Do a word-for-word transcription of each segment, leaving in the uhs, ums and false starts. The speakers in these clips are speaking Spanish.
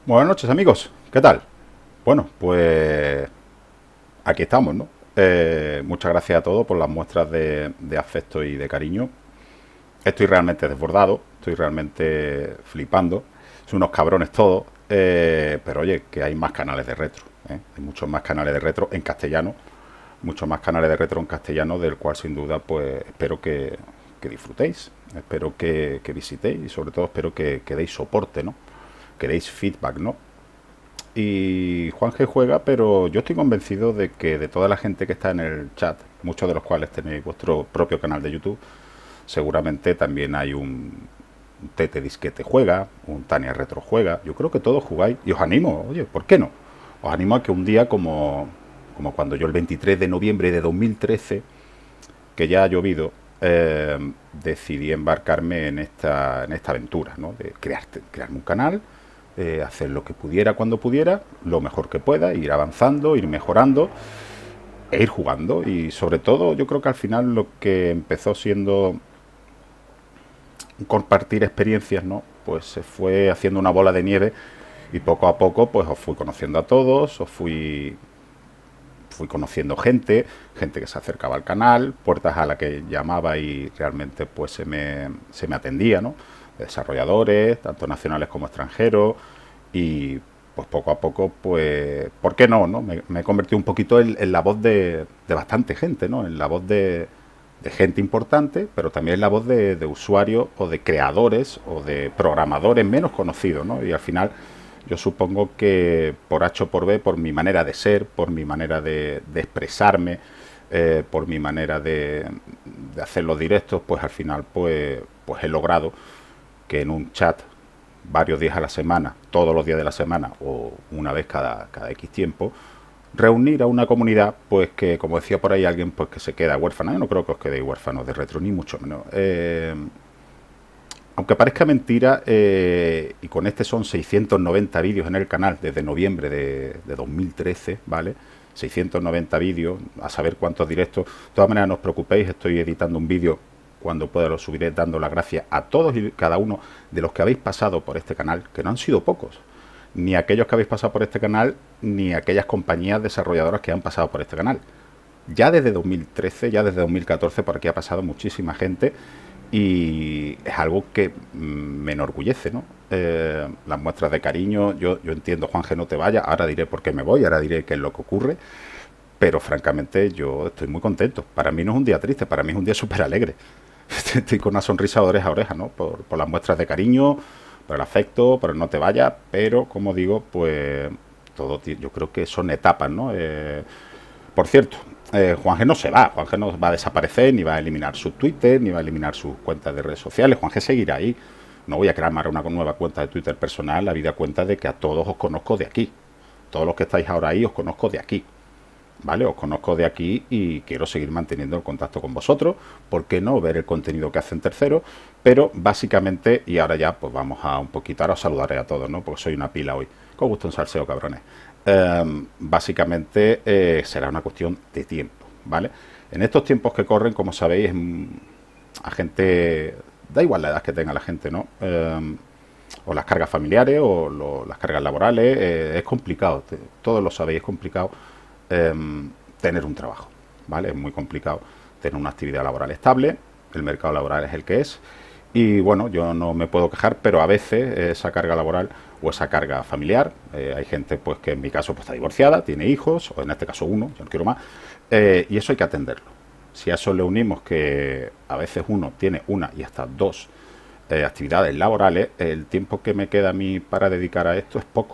Buenas noches, amigos. ¿Qué tal? Bueno, pues aquí estamos, ¿no? Eh, muchas gracias a todos por las muestras de, de afecto y de cariño. Estoy realmente desbordado, estoy realmente flipando. Son unos cabrones todos, eh, pero oye, que hay más canales de retro, ¿eh? Hay muchos más canales de retro en castellano, muchos más canales de retro en castellano, del cual sin duda, pues espero que, que disfrutéis, espero que, que visitéis y sobre todo espero que, que deis soporte, ¿no? Que deis feedback, ¿no? Y Juan G juega, pero yo estoy convencido de que de toda la gente que está en el chat, muchos de los cuales tenéis vuestro propio canal de YouTube, seguramente también hay un Tete Disquete juega, un Tania Retro juega. Yo creo que todos jugáis y os animo, oye, ¿por qué no? Os animo a que un día como, como cuando yo el veintitrés de noviembre de dos mil trece, que ya ha llovido, eh, decidí embarcarme en esta, en esta aventura, ¿no? De crear, crearme un canal, eh, hacer lo que pudiera cuando pudiera, lo mejor que pueda, ir avanzando, ir mejorando e ir jugando. Y sobre todo, yo creo que al final lo que empezó siendo compartir experiencias, ¿no? Pues se fue haciendo una bola de nieve y poco a poco, pues os fui conociendo a todos, os fui fui conociendo gente, gente que se acercaba al canal, puertas a la que llamaba y realmente pues se me, se me atendía, ¿no? Desarrolladores, tanto nacionales como extranjeros, y pues poco a poco, pues, ¿por qué no? no? Me, me he convertido un poquito en, en la voz de, de bastante gente, ¿no? En la voz de, de gente importante, pero también en la voz de, de usuarios o de creadores o de programadores menos conocidos, ¿no? Y al final yo supongo que por H o por B, por mi manera de ser, por mi manera de, de expresarme, eh, por mi manera de, de hacer los directos, pues al final pues, pues he logrado que en un chat varios días a la semana, todos los días de la semana o una vez cada, cada X tiempo, reunir a una comunidad, pues que, como decía por ahí alguien, pues que se queda huérfana. Yo no creo que os quedéis huérfanos de retro, ni mucho menos. Eh, aunque parezca mentira, eh, y con este son seiscientos noventa vídeos en el canal desde noviembre de, de dos mil trece, ¿vale? seiscientos noventa vídeos, a saber cuántos directos. De todas maneras, no os preocupéis, estoy editando un vídeo, cuando pueda lo subiré, dando las gracias a todos y cada uno de los que habéis pasado por este canal, que no han sido pocos, ni aquellos que habéis pasado por este canal, ni aquellas compañías desarrolladoras que han pasado por este canal. Ya desde dos mil trece, ya desde dos mil catorce, por aquí ha pasado muchísima gente y es algo que mm, me enorgullece, ¿no? Eh, las muestras de cariño, yo, yo entiendo, Juanje, no te vayas, ahora diré por qué me voy, ahora diré qué es lo que ocurre, pero francamente yo estoy muy contento. Para mí no es un día triste, para mí es un día súper alegre. Estoy con una sonrisa de oreja a oreja, ¿no? Por, por las muestras de cariño, por el afecto, por el no te vayas, pero como digo, pues todo, yo creo que son etapas, ¿no? Eh, por cierto, eh, Juanje no se va, Juanje no va a desaparecer, ni va a eliminar su Twitter, ni va a eliminar sus cuentas de redes sociales. Juanje seguirá ahí. No voy a crear una nueva cuenta de Twitter personal, la vida cuenta de que a todos os conozco de aquí. Todos los que estáis ahora ahí os conozco de aquí. ¿Vale? Os conozco de aquí y quiero seguir manteniendo el contacto con vosotros. ¿Por qué no ver el contenido que hacen terceros? Pero básicamente, y ahora ya pues vamos a un poquito, ahora os saludaré a todos, ¿no? Porque soy una pila hoy. Con gusto un salseo, cabrones. Eh, básicamente eh, será una cuestión de tiempo, ¿vale? En estos tiempos que corren, como sabéis, a gente, da igual la edad que tenga la gente, ¿no? Eh, o las cargas familiares o lo, las cargas laborales, eh, es complicado, te, todos lo sabéis, es complicado eh, tener un trabajo, ¿vale? Es muy complicado tener una actividad laboral estable, el mercado laboral es el que es, y bueno, yo no me puedo quejar, pero a veces esa carga laboral o esa carga familiar, eh, hay gente pues que en mi caso pues está divorciada, tiene hijos, o en este caso uno, yo no quiero más, eh, y eso hay que atenderlo. Si a eso le unimos que a veces uno tiene una y hasta dos eh, actividades laborales, el tiempo que me queda a mí para dedicar a esto es poco.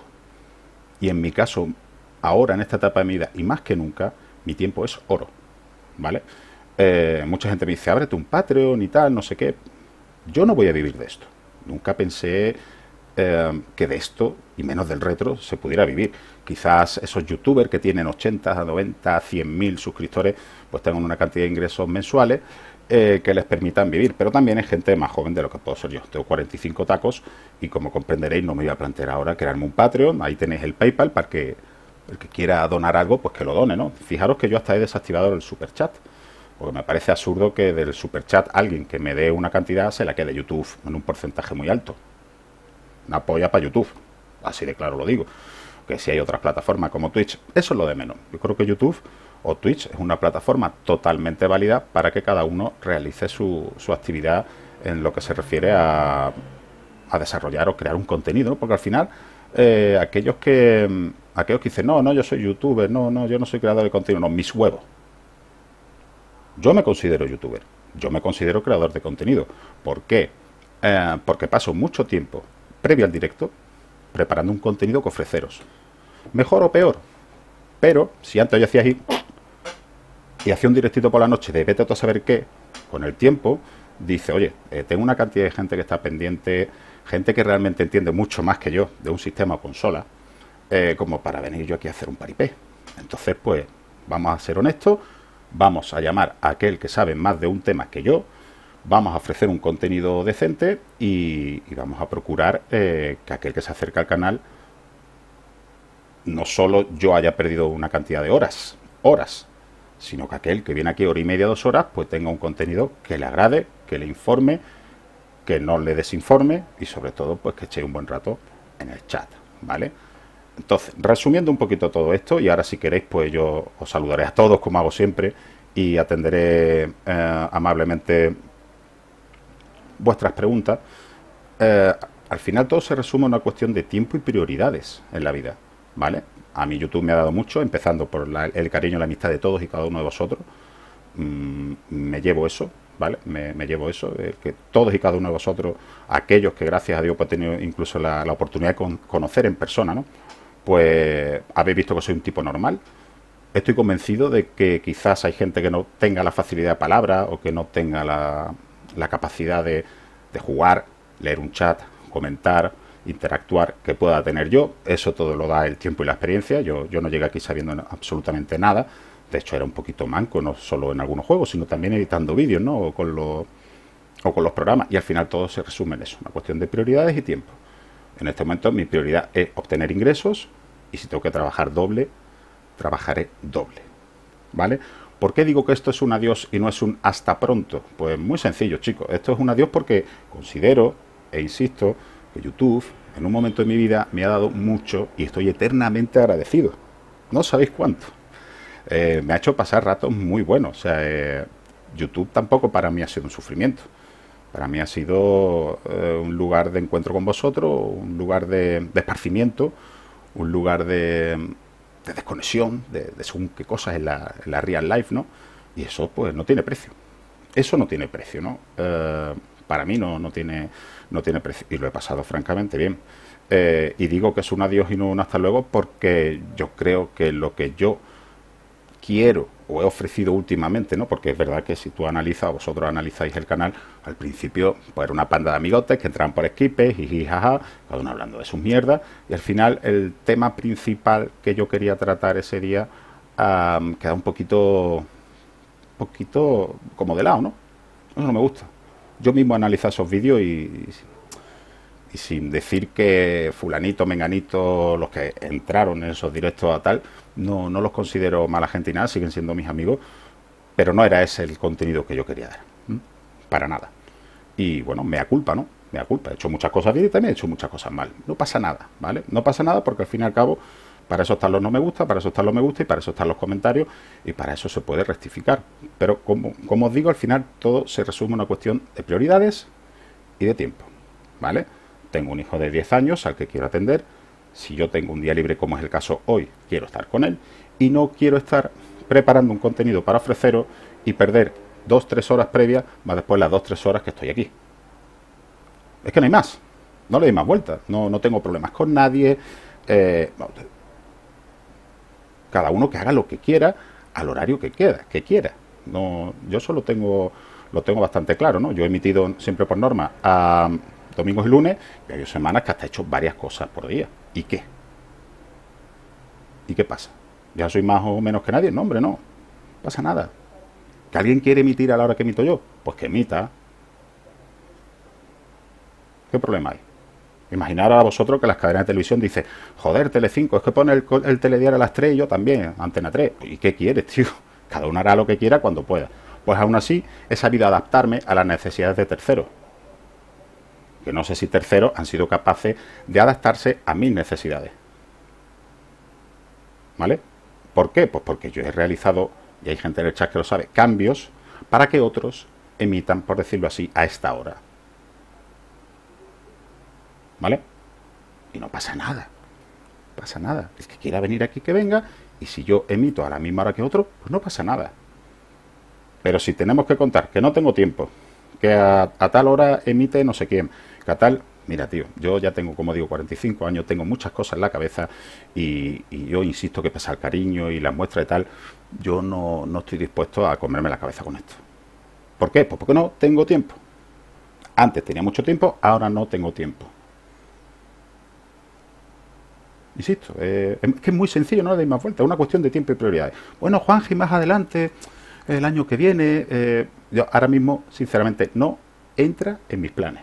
Y en mi caso, ahora en esta etapa de mi vida, y más que nunca, mi tiempo es oro, ¿vale? Eh, mucha gente me dice, ábrete un Patreon y tal, no sé qué. Yo no voy a vivir de esto. Nunca pensé eh, que de esto, y menos del retro, se pudiera vivir. Quizás esos youtubers que tienen ochenta, noventa, cien mil suscriptores, pues tengan una cantidad de ingresos mensuales eh, que les permitan vivir. Pero también hay gente más joven de lo que puedo ser yo. Tengo cuarenta y cinco tacos y, como comprenderéis, no me voy a plantear ahora crearme un Patreon. Ahí tenéis el PayPal para que el que quiera donar algo, pues que lo done, ¿no? Fijaros que yo hasta he desactivado el superchat, porque me parece absurdo que del superchat alguien que me dé una cantidad se la quede YouTube en un porcentaje muy alto. Una polla para YouTube. así de claro lo digo. Que si hay otras plataformas como Twitch, eso es lo de menos. Yo creo que YouTube o Twitch es una plataforma totalmente válida para que cada uno realice su, su actividad en lo que se refiere a, a desarrollar o crear un contenido, ¿no? Porque al final, eh, aquellos que aquellos que dicen, no, no, yo soy youtuber, no, no, yo no soy creador de contenido, no, mis huevos. Yo me considero youtuber, yo me considero creador de contenido. ¿Por qué? Eh, porque paso mucho tiempo previo al directo preparando un contenido que ofreceros. Mejor o peor. Pero si antes yo hacía así y hacía un directito por la noche de vete a saber qué, con el tiempo dice, oye, eh, tengo una cantidad de gente que está pendiente, gente que realmente entiende mucho más que yo de un sistema o consola, eh, como para venir yo aquí a hacer un paripé. Entonces, pues, vamos a ser honestos, vamos a llamar a aquel que sabe más de un tema que yo, vamos a ofrecer un contenido decente y, y vamos a procurar eh, que aquel que se acerca al canal no solo yo haya perdido una cantidad de horas, horas, sino que aquel que viene aquí hora y media, dos horas, pues tenga un contenido que le agrade, que le informe, que no le desinforme y sobre todo pues que eche un buen rato en el chat, ¿vale? Entonces, resumiendo un poquito todo esto, y ahora si queréis pues yo os saludaré a todos como hago siempre y atenderé eh, amablemente vuestras preguntas. Eh, al final todo se resume a una cuestión de tiempo y prioridades en la vida, ¿vale? A mí YouTube me ha dado mucho, empezando por la, el cariño y la amistad de todos y cada uno de vosotros. Mm, me llevo eso, ¿vale? Me, me llevo eso, eh, que todos y cada uno de vosotros, aquellos que gracias a Dios pues, he tenido incluso la, la oportunidad de con, conocer en persona, ¿no? Pues habéis visto que soy un tipo normal. Estoy convencido de que quizás hay gente que no tenga la facilidad de palabra o que no tenga la, la capacidad de, de jugar, leer un chat, comentar, interactuar que pueda tener yo. Eso todo lo da el tiempo y la experiencia. Yo, yo no llegué aquí sabiendo absolutamente nada. De hecho era un poquito manco, no solo en algunos juegos, sino también editando vídeos, ¿no? O con los, o con los programas. Y al final todo se resume en eso, una cuestión de prioridades y tiempo. En este momento mi prioridad es obtener ingresos y si tengo que trabajar doble, trabajaré doble, ¿vale? ¿Por qué digo que esto es un adiós y no es un hasta pronto? Pues muy sencillo, chicos. Esto es un adiós porque considero, e insisto, que YouTube en un momento de mi vida me ha dado mucho y estoy eternamente agradecido. No sabéis cuánto. Eh, me ha hecho pasar ratos muy buenos. O sea, eh, YouTube tampoco para mí ha sido un sufrimiento. Para mí ha sido eh, un lugar de encuentro con vosotros, un lugar de, de esparcimiento, un lugar de, de desconexión, de, de según qué cosas en la, en la real life, ¿no? Y eso pues no tiene precio. Eso no tiene precio, ¿no? Eh, para mí no, no, tiene, no tiene precio. Y lo he pasado francamente bien. Eh, y digo que es un adiós y no un hasta luego porque yo creo que lo que yo quiero o he ofrecido últimamente, ¿no? Porque es verdad que si tú analizas, vosotros analizáis el canal, al principio pues era una panda de amigotes que entraban por esquipe, jiji, jaja, cada uno hablando de sus mierdas, y al final el tema principal que yo quería tratar ese día um, queda un poquito, poquito como de lado, ¿no? Eso no me gusta. Yo mismo analizo esos vídeos y, y sin decir que fulanito, menganito, los que entraron en esos directos a tal, no, no los considero mala gente y nada, siguen siendo mis amigos, pero no era ese el contenido que yo quería dar, ¿m? Para nada. Y bueno, me da culpa, ¿no? Me da culpa. He hecho muchas cosas bien y también he hecho muchas cosas mal. No pasa nada, ¿vale? No pasa nada porque al fin y al cabo, para eso están los no me gusta, para eso están los me gusta y para eso están los comentarios y para eso se puede rectificar. Pero como, como os digo, al final todo se resume a una cuestión de prioridades y de tiempo, ¿vale? Tengo un hijo de diez años al que quiero atender. Si yo tengo un día libre, como es el caso hoy, quiero estar con él y no quiero estar preparando un contenido para ofreceros y perder dos, tres horas previas, más después las dos, tres horas que estoy aquí. Es que no hay más. No le doy más vueltas. No, no tengo problemas con nadie. Eh, cada uno que haga lo que quiera al horario que quiera. Que quiera. No, yo solo tengo, lo tengo bastante claro, ¿no? Yo he emitido siempre por norma a domingos y lunes, y hay semanas que hasta he hecho varias cosas por día. ¿Y qué? ¿Y qué pasa? ¿Ya soy más o menos que nadie? No, hombre, no. No pasa nada. ¿Que alguien quiere emitir a la hora que emito yo? Pues que emita. ¿Qué problema hay? Imaginar a vosotros que las cadenas de televisión dicen, joder, Telecinco, es que pone el, el telediario a las tres y yo también, Antena tres. ¿Y qué quieres, tío? Cada uno hará lo que quiera cuando pueda. Pues aún así, he sabido adaptarme a las necesidades de terceros. aunque no sé si terceros, han sido capaces de adaptarse a mis necesidades. ¿Vale? ¿Por qué? Pues porque yo he realizado, y hay gente en el chat que lo sabe, cambios para que otros emitan, por decirlo así, a esta hora. ¿Vale? Y no pasa nada. No pasa nada. El que quiera venir aquí, que venga. Y si yo emito a la misma hora que otro, pues no pasa nada. Pero si tenemos que contar que no tengo tiempo, que a, a tal hora emite no sé quién, que a tal... Mira, tío, yo ya tengo, como digo, cuarenta y cinco años, tengo muchas cosas en la cabeza y, y yo insisto que pesa el cariño y las muestras y tal, yo no, no estoy dispuesto a comerme la cabeza con esto. ¿Por qué? Pues porque no tengo tiempo. Antes tenía mucho tiempo, ahora no tengo tiempo. Insisto, eh, es que es muy sencillo, no le deis más vuelta, es una cuestión de tiempo y prioridades. Bueno, Juanji, más adelante, el año que viene, eh, yo ahora mismo, sinceramente, no entra en mis planes.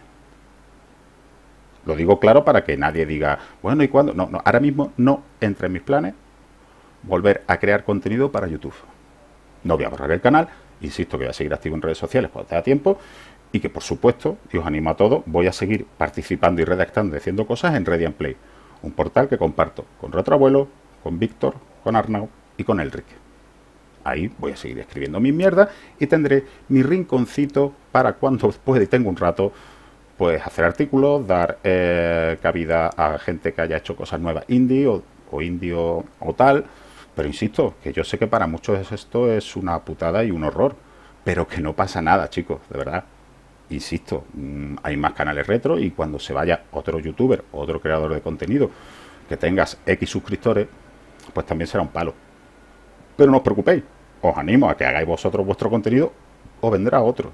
Lo digo claro para que nadie diga, bueno, ¿y cuándo? No, no, ahora mismo no entra en mis planes volver a crear contenido para YouTube. No voy a borrar el canal, insisto que voy a seguir activo en redes sociales cuando tenga tiempo y que, por supuesto, y os animo a todos, voy a seguir participando y redactando y haciendo cosas en Ready and Play, un portal que comparto con Retroabuelo, con Víctor, con Arnau y con Elric. Ahí voy a seguir escribiendo mis mierdas y tendré mi rinconcito para cuando pueda y tengo un rato, pues hacer artículos, dar eh, cabida a gente que haya hecho cosas nuevas indie o, o indie o, o tal. Pero insisto, que yo sé que para muchos esto es una putada y un horror. Pero que no pasa nada, chicos, de verdad. Insisto, mmm, hay más canales retro y cuando se vaya otro youtuber, otro creador de contenido, que tengas X suscriptores, pues también será un palo. Pero no os preocupéis, os animo a que hagáis vosotros vuestro contenido o vendrá otro.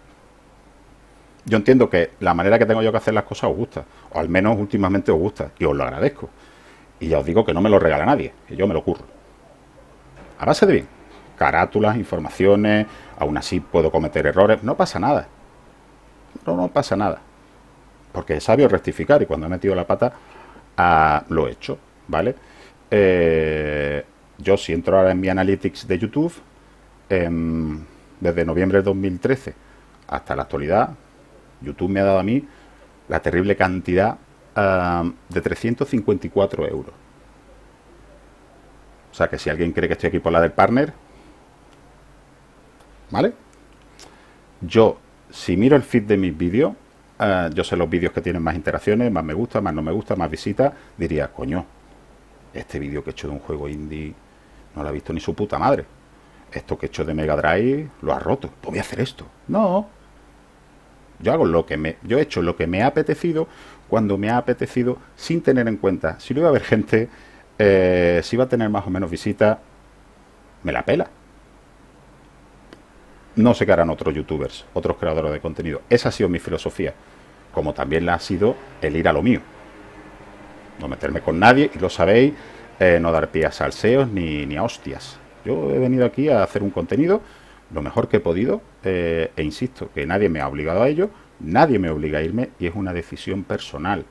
Yo entiendo que la manera que tengo yo que hacer las cosas os gusta, o al menos últimamente os gusta, y os lo agradezco. Y ya os digo que no me lo regala nadie, que yo me lo curro. A base de bien, carátulas, informaciones, aún así puedo cometer errores, no pasa nada. No, no pasa nada. Porque es sabio rectificar y cuando he metido la pata, ah, lo he hecho, ¿vale? Eh, yo si entro ahora en mi Analytics de YouTube, eh, desde noviembre de dos mil trece hasta la actualidad, YouTube me ha dado a mí la terrible cantidad uh, de trescientos cincuenta y cuatro euros. O sea que si alguien cree que estoy aquí por la del partner, ¿vale? Yo, si miro el feed de mis vídeos, uh, yo sé los vídeos que tienen más interacciones, más me gusta, más no me gusta, más visitas, diría, coño, este vídeo que he hecho de un juego indie no lo ha visto ni su puta madre. Esto que he hecho de Mega Drive lo ha roto. Pues voy a hacer esto. No. Yo hago lo que me, yo he hecho lo que me ha apetecido cuando me ha apetecido, sin tener en cuenta si no iba a haber gente, eh, si iba a tener más o menos visitas, me la pela. No sé qué harán otros youtubers, otros creadores de contenido. Esa ha sido mi filosofía, como también la ha sido el ir a lo mío. No meterme con nadie, y lo sabéis, eh, no dar pie a salseos ni, ni a hostias. Yo he venido aquí a hacer un contenido lo mejor que he podido, eh, e insisto, que nadie me ha obligado a ello, nadie me obliga a irme y es una decisión personal.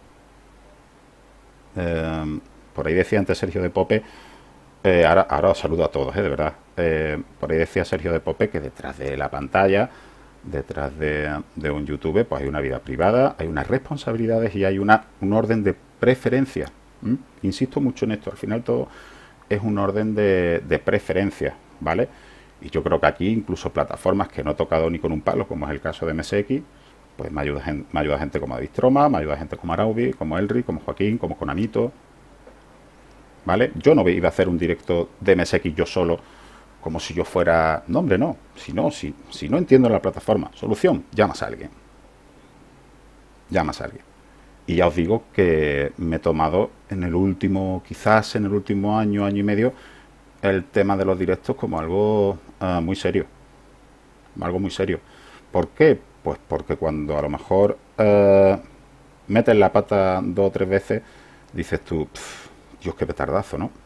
Eh, por ahí decía antes Sergio de Pope, eh, ahora, ahora os saludo a todos, eh, de verdad. Eh, por ahí decía Sergio de Pope que detrás de la pantalla, detrás de, de un YouTube, pues hay una vida privada, hay unas responsabilidades y hay una, un orden de preferencia. ¿Mm? Insisto mucho en esto, al final todo es un orden de, de preferencia, ¿vale? Y yo creo que aquí incluso plataformas que no he tocado ni con un palo, como es el caso de M S X, pues me ayuda, me ayuda gente como David Troma, me ayuda gente como Araubi, como Elri, como Joaquín, como Conamito, ¿vale? Yo no iba a hacer un directo de M S X yo solo, como si yo fuera... No, hombre, no. Si no, si, si no entiendo la plataforma, solución, llamas a alguien. Llamas a alguien. Y ya os digo que me he tomado en el último, quizás en el último año, año y medio, el tema de los directos como algo uh, muy serio. Algo muy serio. ¿Por qué? Pues porque cuando a lo mejor uh, metes la pata dos o tres veces, dices tú, Dios, qué petardazo, ¿no?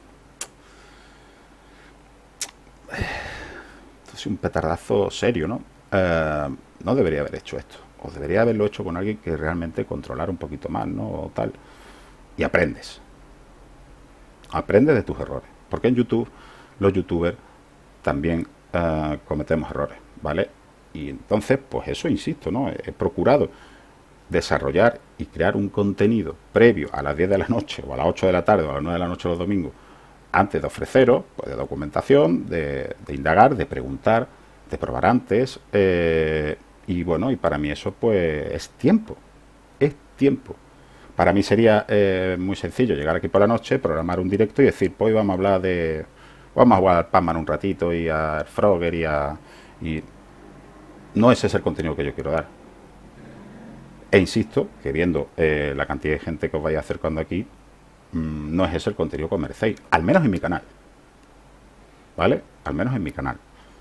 Esto es un petardazo serio, ¿no? Uh, no debería haber hecho esto. O debería haberlo hecho con alguien que realmente controlara un poquito más, ¿no? O tal. Y aprendes. Aprendes de tus errores. Porque en YouTube, los youtubers también uh, cometemos errores, ¿vale? Y entonces, pues eso, insisto, ¿no? He procurado desarrollar y crear un contenido previo a las diez de la noche o a las ocho de la tarde o a las nueve de la noche los domingos, antes de ofreceros, pues de documentación, de, de indagar, de preguntar, de probar antes, eh, y bueno, y para mí eso pues es tiempo, es tiempo. Para mí sería eh, muy sencillo llegar aquí por la noche, programar un directo y decir, pues hoy vamos a hablar de, vamos a jugar al Pac-Man un ratito y a Frogger y a... Y no ese es el contenido que yo quiero dar. E insisto, que viendo eh, la cantidad de gente que os vais acercando aquí, mmm, no es ese el contenido que os merecéis. Al menos en mi canal. ¿Vale? Al menos en mi canal.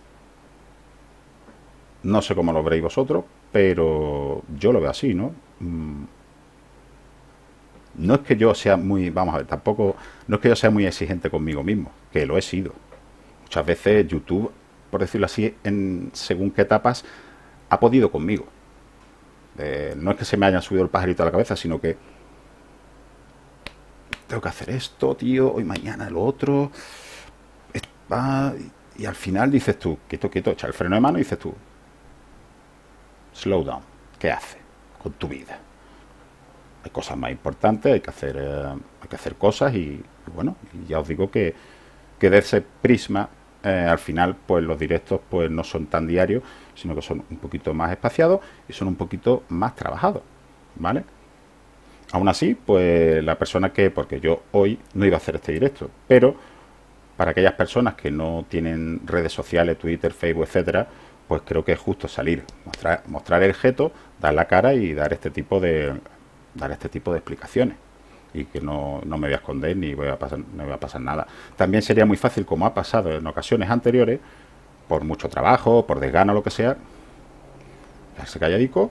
No sé cómo lo veréis vosotros, pero yo lo veo así, ¿no? Mm, no es que yo sea muy... Vamos a ver, tampoco... No es que yo sea muy exigente conmigo mismo, que lo he sido. Muchas veces YouTube, por decirlo así, en según qué etapas, ha podido conmigo. Eh, no es que se me haya subido el pajarito a la cabeza, sino que tengo que hacer esto, tío, hoy mañana lo otro. Va, y al final dices tú, quieto, quieto, echa el freno de mano y dices tú, slow down, ¿qué haces con tu vida? Hay cosas más importantes, hay que hacer, eh, hay que hacer cosas y, y bueno, y ya os digo que, que de ese prisma, eh, al final, pues los directos pues no son tan diarios, sino que son un poquito más espaciados y son un poquito más trabajados, ¿vale? Aún así, pues la persona que, porque yo hoy no iba a hacer este directo, pero para aquellas personas que no tienen redes sociales, Twitter, Facebook, etcétera, pues creo que es justo salir, mostrar, mostrar el jeto, dar la cara y dar este tipo de dar este tipo de explicaciones. Y que no, no me voy a esconder ni voy a pasar, no me va a pasar nada. También sería muy fácil, como ha pasado en ocasiones anteriores, por mucho trabajo, por desgano o lo que sea, quedarse calladico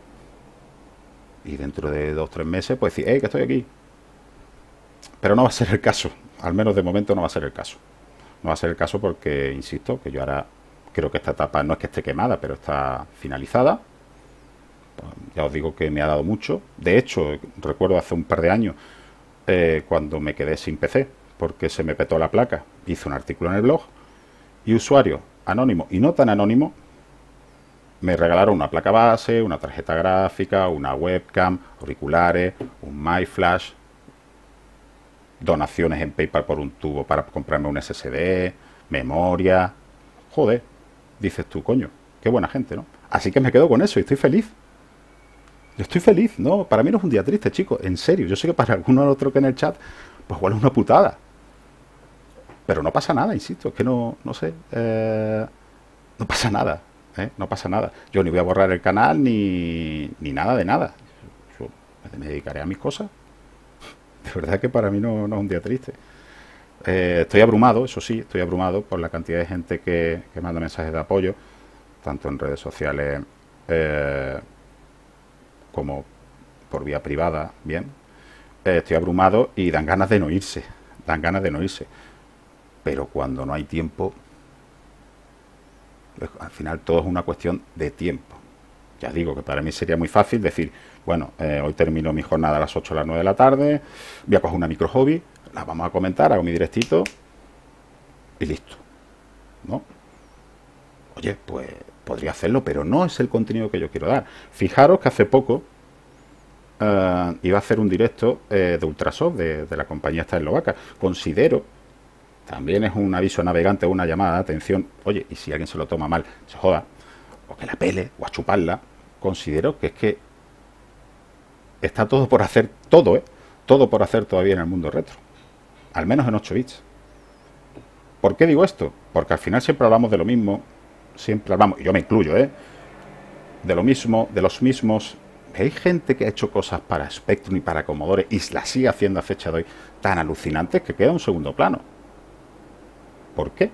y dentro de dos o tres meses pues decir, hey, que estoy aquí. Pero no va a ser el caso, al menos de momento no va a ser el caso. No va a ser el caso porque, insisto, que yo ahora creo que esta etapa no es que esté quemada, pero está finalizada. Pues ya os digo que me ha dado mucho. De hecho, recuerdo hace un par de años, eh, cuando me quedé sin P C, porque se me petó la placa, hice un artículo en el blog y usuarios anónimos y no tan anónimos me regalaron una placa base, una tarjeta gráfica, una webcam, auriculares, un MyFlash, donaciones en PayPal por un tubo para comprarme un S S D, memoria. Joder, dices tú, coño, qué buena gente, ¿no? Así que me quedo con eso y estoy feliz. Yo estoy feliz, ¿no? Para mí no es un día triste, chicos, en serio. Yo sé que para alguno otro que en el chat, pues igual es una putada. Pero no pasa nada, insisto, es que no, no sé, eh, no pasa nada, ¿eh? No pasa nada. Yo ni voy a borrar el canal ni, ni nada de nada. Yo me dedicaré a mis cosas. De verdad que para mí no, no es un día triste. Eh, estoy abrumado, eso sí, estoy abrumado por la cantidad de gente que, que manda mensajes de apoyo, tanto en redes sociales eh, como por vía privada, bien. Eh, estoy abrumado y dan ganas de no irse, dan ganas de no irse. Pero cuando no hay tiempo, pues, al final todo es una cuestión de tiempo. Ya digo que para mí sería muy fácil decir, bueno, eh, hoy termino mi jornada a las ocho o las nueve de la tarde, voy a coger una micro hobby, la vamos a comentar, hago mi directito y listo, ¿no? Oye, pues podría hacerlo, pero no es el contenido que yo quiero dar. Fijaros que hace poco uh, iba a hacer un directo eh, de Ultrasoft, de, de la compañía esta eslovaca. Considero, también es un aviso navegante o una llamada de atención, oye, y si alguien se lo toma mal, se joda, o que la pele, o a chuparla, considero que es que está todo por hacer, todo, ¿eh? Todo por hacer todavía en el mundo retro. Al menos en ocho bits. ¿Por qué digo esto? Porque al final siempre hablamos de lo mismo, siempre hablamos, y yo me incluyo, ¿eh? De lo mismo, de los mismos. Hay gente que ha hecho cosas para Spectrum y para Commodore y la sigue haciendo a fecha de hoy tan alucinantes que queda un segundo plano. ¿Por qué?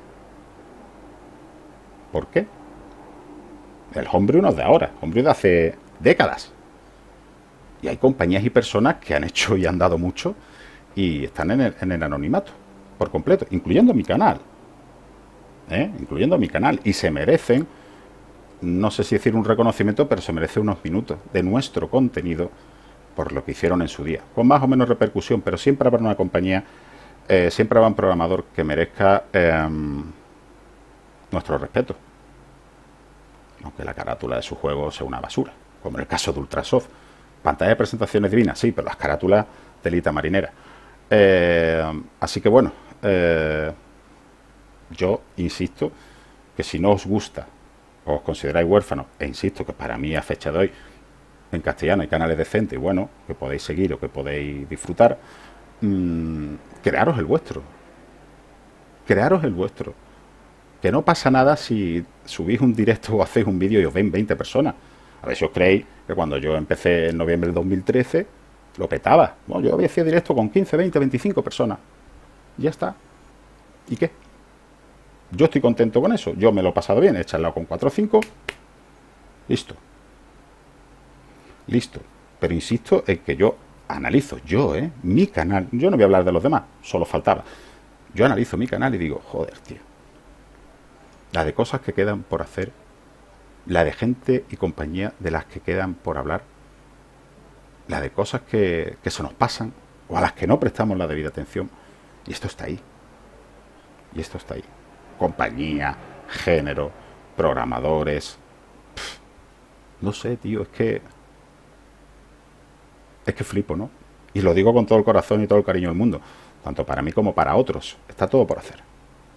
¿Por qué? El homebrew no es de ahora, el homebrew de hace décadas. Y hay compañías y personas que han hecho y han dado mucho y están en el, en el anonimato, por completo, incluyendo mi canal. ¿Eh? Incluyendo mi canal. Y se merecen, no sé si decir un reconocimiento, pero se merece unos minutos de nuestro contenido por lo que hicieron en su día. Con más o menos repercusión, pero siempre habrá una compañía, eh, siempre habrá un programador que merezca eh, nuestro respeto. Aunque la carátula de su juego sea una basura, como en el caso de Ultrasoft. Pantalla de presentaciones divinas, sí, pero las carátulas telita marinera. Eh, así que bueno, eh, yo insisto que si no os gusta o os consideráis huérfanos, e insisto que para mí a fecha de hoy en castellano hay canales decentes y bueno, que podéis seguir o que podéis disfrutar, mmm, crearos el vuestro. Crearos el vuestro. Que no pasa nada si subís un directo o hacéis un vídeo y os ven veinte personas. A ver si os creéis que cuando yo empecé en noviembre del dos mil trece, lo petaba. Bueno, yo había hecho directo con quince, veinte, veinticinco personas. Ya está. ¿Y qué? Yo estoy contento con eso. Yo me lo he pasado bien. He charlado con cuatro o cinco. Listo. Listo. Pero insisto en que yo analizo, yo, ¿eh? Mi canal. Yo no voy a hablar de los demás. Solo faltaba. Yo analizo mi canal y digo, joder, tío. La de cosas que quedan por hacer. La de gente y compañía de las que quedan por hablar. La de cosas que, que se nos pasan o a las que no prestamos la debida atención. Y esto está ahí. Y esto está ahí. Compañía, género, programadores. Pff, no sé, tío, es que... Es que flipo, ¿no? Y lo digo con todo el corazón y todo el cariño del mundo. Tanto para mí como para otros. Está todo por hacer.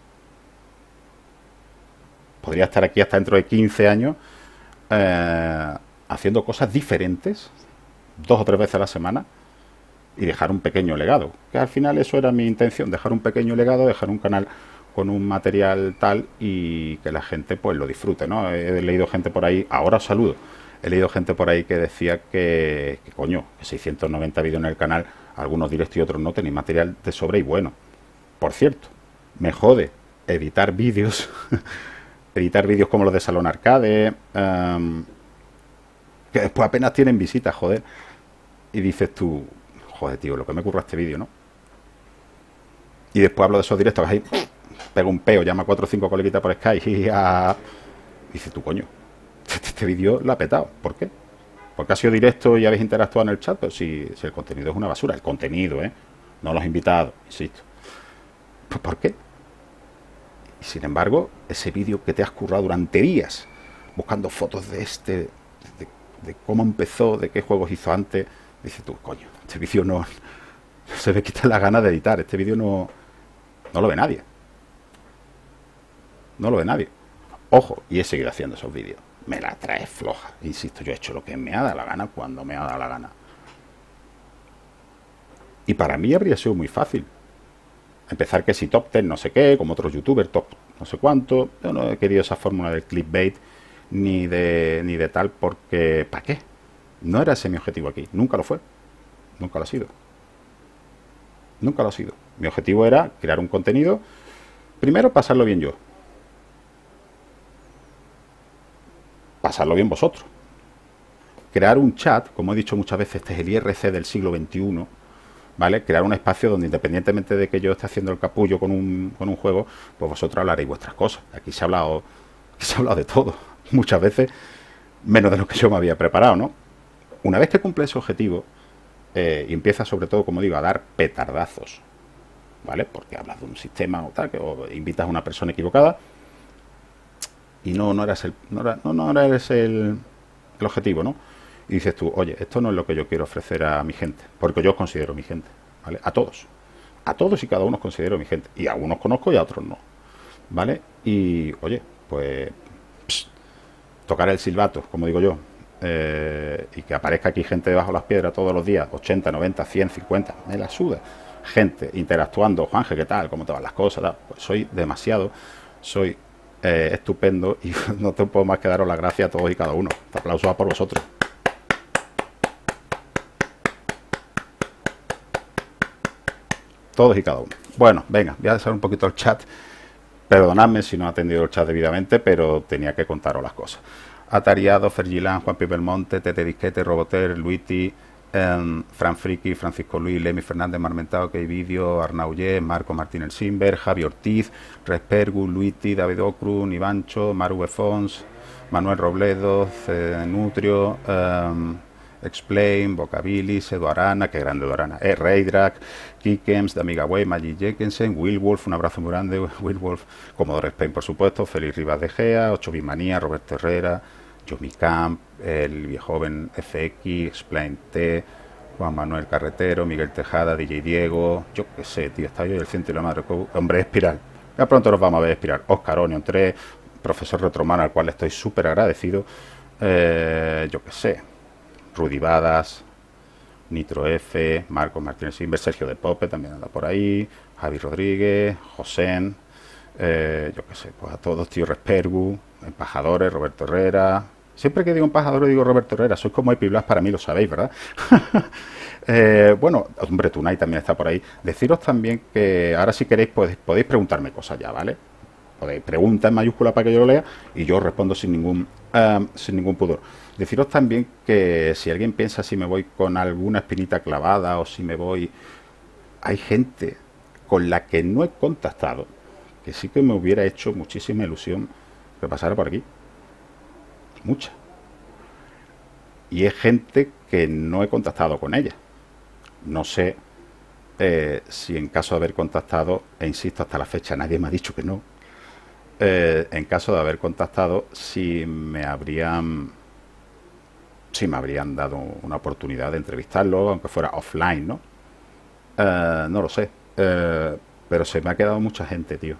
Podría estar aquí hasta dentro de quince años eh, haciendo cosas diferentes, dos o tres veces a la semana, y dejar un pequeño legado. Que al final eso era mi intención, dejar un pequeño legado, dejar un canal con un material tal y que la gente pues lo disfrute, ¿no? He leído gente por ahí, ahora os saludo, he leído gente por ahí que decía que, que coño, que seiscientos noventa vídeos en el canal, algunos directos y otros no, tenéis material de sobra y bueno. Por cierto, me jode editar vídeos... editar vídeos como los de Salón Arcade, um, que después apenas tienen visitas, joder. Y dices tú, joder, tío, lo que me ocurre a este vídeo, ¿no? Y después hablo de esos directos que ahí pego un peo, llama a cuatro o cinco coleguitas por Skype y a... dices tú, coño, este, este vídeo lo ha petado. ¿Por qué? Porque ha sido directo y habéis interactuado en el chat, pero si, si el contenido es una basura, el contenido, ¿eh? No los invitados, insisto. Pues ¿por qué? Y sin embargo, ese vídeo que te has currado durante días, buscando fotos de este, de, de cómo empezó, de qué juegos hizo antes, dices tú, coño, este vídeo no, no se me quita la gana de editar, este vídeo no, no lo ve nadie. No lo ve nadie. Ojo, y he seguido haciendo esos vídeos. Me la trae floja. Insisto, yo he hecho lo que me ha dado la gana cuando me ha dado la gana. Y para mí habría sido muy fácil. Empezar que si top ten no sé qué, como otros youtubers, top no sé cuánto. Yo no he querido esa fórmula del clickbait ni de, ni de tal porque... ¿Para qué? No era ese mi objetivo aquí. Nunca lo fue. Nunca lo ha sido. Nunca lo ha sido. Mi objetivo era crear un contenido. Primero, pasarlo bien yo. Pasarlo bien vosotros. Crear un chat, como he dicho muchas veces, este es el I R C del siglo veintiuno. ¿Vale? Crear un espacio donde independientemente de que yo esté haciendo el capullo con un, con un juego, pues vosotros hablaréis vuestras cosas. Aquí se ha hablado, se ha hablado de todo, muchas veces, menos de lo que yo me había preparado, ¿no? Una vez que cumple ese objetivo, eh, y empieza sobre todo, como digo, a dar petardazos, ¿vale? Porque hablas de un sistema o tal, que o invitas a una persona equivocada, y no, no eras el, no, era, no, no eres el, el objetivo, ¿no? Y dices tú, oye, esto no es lo que yo quiero ofrecer a mi gente, porque yo os considero mi gente, ¿vale? A todos. A todos y cada uno os considero mi gente. Y a unos conozco y a otros no, ¿vale? Y, oye, pues... Pss, tocar el silbato, como digo yo, eh, y que aparezca aquí gente debajo de las piedras todos los días, ochenta, noventa, cien, cincuenta, me la suda. Gente interactuando, Juanje, ¿qué tal? ¿Cómo te van las cosas? Tal. Pues soy demasiado, soy eh, estupendo y no te puedo más que daros las gracias a todos y cada uno. Este aplauso va por vosotros. Todos y cada uno. Bueno, venga, voy a dejar un poquito el chat. Perdonadme si no he atendido el chat debidamente, pero tenía que contaros las cosas. Atariado, Fergilán, Juan Pi Belmonte, Tete Disquete, Roboter, Luiti, eh, Fran Friki, Francisco Luis, Lemi Fernández, Marmentado, Key Video, Arnaullé, Marco Martínez Simber, Javi Ortiz, Respergu, Luiti, David Ocrun, Ivancho, Maru Fons, Manuel Robledo, C. Nutrio, eh, Explain, Vocabilis, Edu Arana, que grande Edu Arana, eh, Reidrak, Kikems, de Amiga Way, Magic Jenkinson, Will Wolf, un abrazo muy grande, Will Wolf, Commodore Spain, por supuesto, Félix Rivas de Gea, ocho bit Manía, Roberto Herrera, Yomicamp, el viejoven F X, Explain T, Juan Manuel Carretero, Miguel Tejada, D J Diego, yo qué sé, tío, está yo del ciento y la madre, hombre Espiral, ya pronto nos vamos a ver Espiral, Oscar Onion tres, profesor Retromano, al cual estoy súper agradecido, eh, yo qué sé, Rudy Badas, Nitro F, Marcos Martínez Inver, Sergio de Pope también anda por ahí, Javi Rodríguez, Josén, eh, yo qué sé, pues a todos, tío Respergu, Empajadores, Roberto Herrera. Siempre que digo Empajadores digo Roberto Herrera, sois como Epiblas para mí, lo sabéis, ¿verdad? eh, bueno, hombre, Tunay también está por ahí. Deciros también que ahora si queréis podéis, podéis preguntarme cosas ya, ¿vale? Podéis preguntar en mayúscula para que yo lo lea y yo respondo sin ningún uh, sin ningún pudor. Deciros también que si alguien piensa si me voy con alguna espinita clavada o si me voy... Hay gente con la que no he contactado que sí que me hubiera hecho muchísima ilusión que pasara por aquí. Mucha. Y es gente que no he contactado con ella. No sé eh, si en caso de haber contactado, e insisto, hasta la fecha nadie me ha dicho que no, eh, en caso de haber contactado, si me habrían si me habrían dado una oportunidad de entrevistarlo, aunque fuera offline, ¿no? Eh, no lo sé. Eh, pero se me ha quedado mucha gente, tío.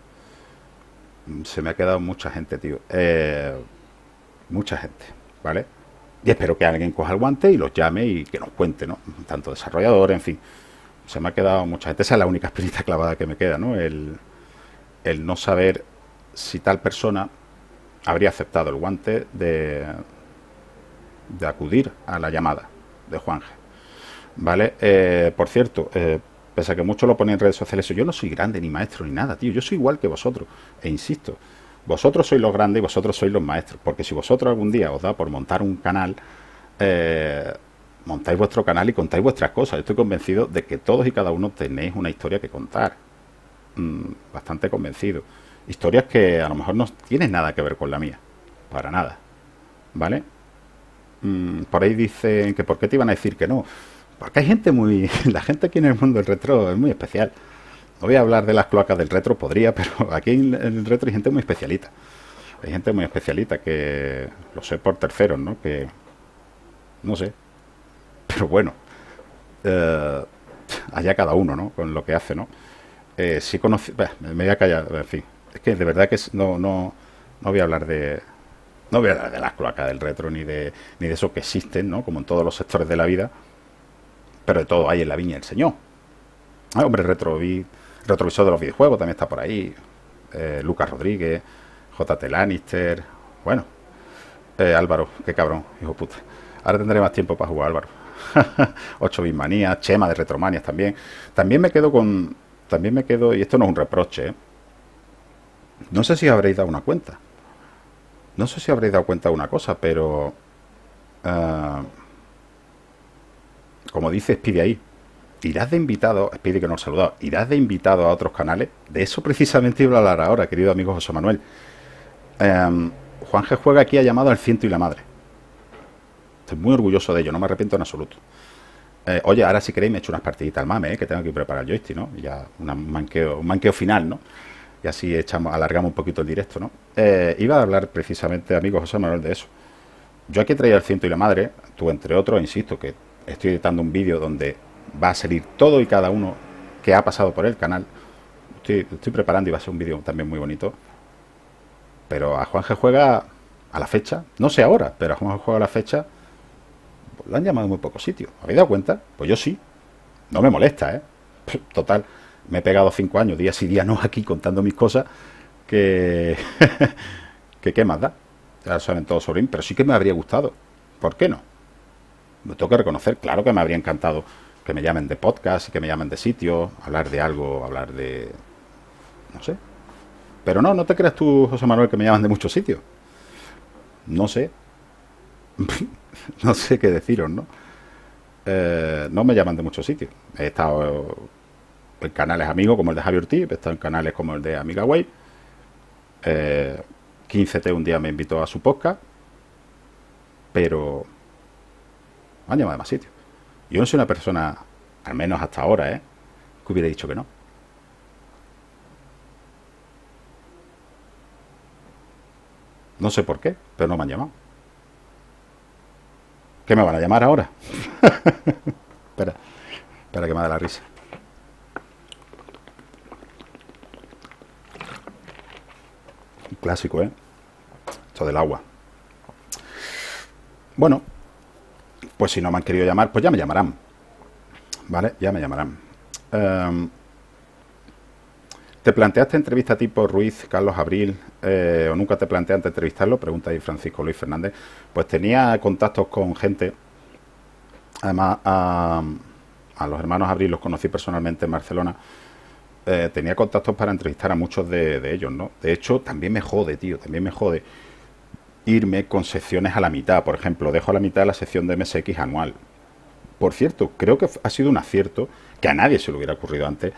Se me ha quedado mucha gente, tío. Eh, mucha gente, ¿vale? Y espero que alguien coja el guante y los llame y que nos cuente, ¿no? Tanto desarrolladores, en fin. Se me ha quedado mucha gente. Esa es la única espinita clavada que me queda, ¿no? El, el no saber si tal persona habría aceptado el guante de, de acudir a la llamada de Juanje. ¿Vale? Eh, por cierto, eh, pese a que muchos lo ponen en redes sociales, yo no soy grande ni maestro ni nada, tío. Yo soy igual que vosotros. E insisto, vosotros sois los grandes y vosotros sois los maestros. Porque si vosotros algún día os da por montar un canal, eh, montáis vuestro canal y contáis vuestras cosas. Yo estoy convencido de que todos y cada uno tenéis una historia que contar. Mm, bastante convencido. Historias que a lo mejor no tienen nada que ver con la mía. Para nada. ¿Vale? Mm, por ahí dicen que por qué te iban a decir que no. Porque hay gente muy... La gente aquí en el mundo del retro es muy especial. No voy a hablar de las cloacas del retro, podría, pero aquí en el retro hay gente muy especialita. Hay gente muy especialita que... Lo sé por terceros, ¿no? Que... No sé. Pero bueno. Eh, allá cada uno, ¿no? Con lo que hace, ¿no? Eh, sí conocí... Bah, me voy a callar, en fin. Es que de verdad que no, no, no voy a hablar de... No voy a hablar de las cloacas del retro ni de, ni de eso que existen, ¿no? Como en todos los sectores de la vida. Pero de todo hay en la viña del Señor. Ah, hombre, retrovi, retrovisor de los videojuegos también está por ahí. Eh, Lucas Rodríguez, J T Lannister. Bueno, eh, Álvaro, qué cabrón, hijo puta. Ahora tendré más tiempo para jugar, Álvaro. ocho bit Manía, Chema de Retromanias también. También me quedo con. También me quedo, y esto no es un reproche, ¿eh? No sé si habréis dado una cuenta. No sé si habréis dado cuenta de una cosa, pero. Uh, como dice Speedy ahí, irás de invitado, Speedy que nos ha saludado, irás de invitado a otros canales. De eso precisamente iba a hablar ahora, querido amigo José Manuel. Eh, Juanje Juega aquí ha llamado al ciento y la madre. Estoy muy orgulloso de ello, no me arrepiento en absoluto. Eh, oye, ahora si queréis me echo unas partiditas al mame, ¿eh? Que tengo que preparar el joystick, ¿no? Ya una manqueo, un manqueo final, ¿no? Y así echamos, alargamos un poquito el directo, ¿no? Eh, iba a hablar precisamente, amigo José Manuel, de eso. Yo aquí traía el ciento y la madre, tú entre otros, insisto, que estoy editando un vídeo donde va a salir todo y cada uno que ha pasado por el canal. Estoy, estoy preparando y va a ser un vídeo también muy bonito. Pero a Juanje Juega a la fecha, no sé ahora, pero a Juanje Juega a la fecha pues, lo han llamado en muy pocos sitios. ¿Habéis dado cuenta? Pues yo sí. No me molesta, ¿eh? Total, me he pegado cinco años, día sí, día no, aquí contando mis cosas, que... que qué más da. Ya saben todos sobre mí, pero sí que me habría gustado. ¿Por qué no? Me tengo que reconocer, claro que me habría encantado que me llamen de podcast y que me llamen de sitio, hablar de algo, hablar de... no sé. Pero no, no te creas tú, José Manuel, que me llaman de muchos sitios. No sé. No sé qué deciros, ¿no? Eh, no me llaman de muchos sitios. He estado en canales amigos como el de Javier Ortiz, he estado en canales como el de Amiga Way. Eh, quince T un día me invitó a su podcast, pero me han llamado de más sitios. Yo no soy una persona, al menos hasta ahora, ¿eh?, que hubiera dicho que no. No sé por qué, pero no me han llamado. ¿Qué me van a llamar ahora? Espera, espera que me da la risa. Un clásico, ¿eh? Esto del agua. Bueno, pues si no me han querido llamar, pues ya me llamarán. ¿Vale? Ya me llamarán. Um, ¿Te planteaste entrevista tipo Ruiz, Carlos Abril, eh, o nunca te planteaste entrevistarlo? Pregunta ahí Francisco Luis Fernández. Pues tenía contactos con gente. Además, a, a los hermanos Abril los conocí personalmente en Barcelona. Eh, tenía contactos para entrevistar a muchos de, de ellos, ¿no? De hecho, también me jode, tío, también me jode irme con secciones a la mitad. Por ejemplo, dejo a la mitad la sección de M S X anual. Por cierto, creo que ha sido un acierto, que a nadie se le hubiera ocurrido antes,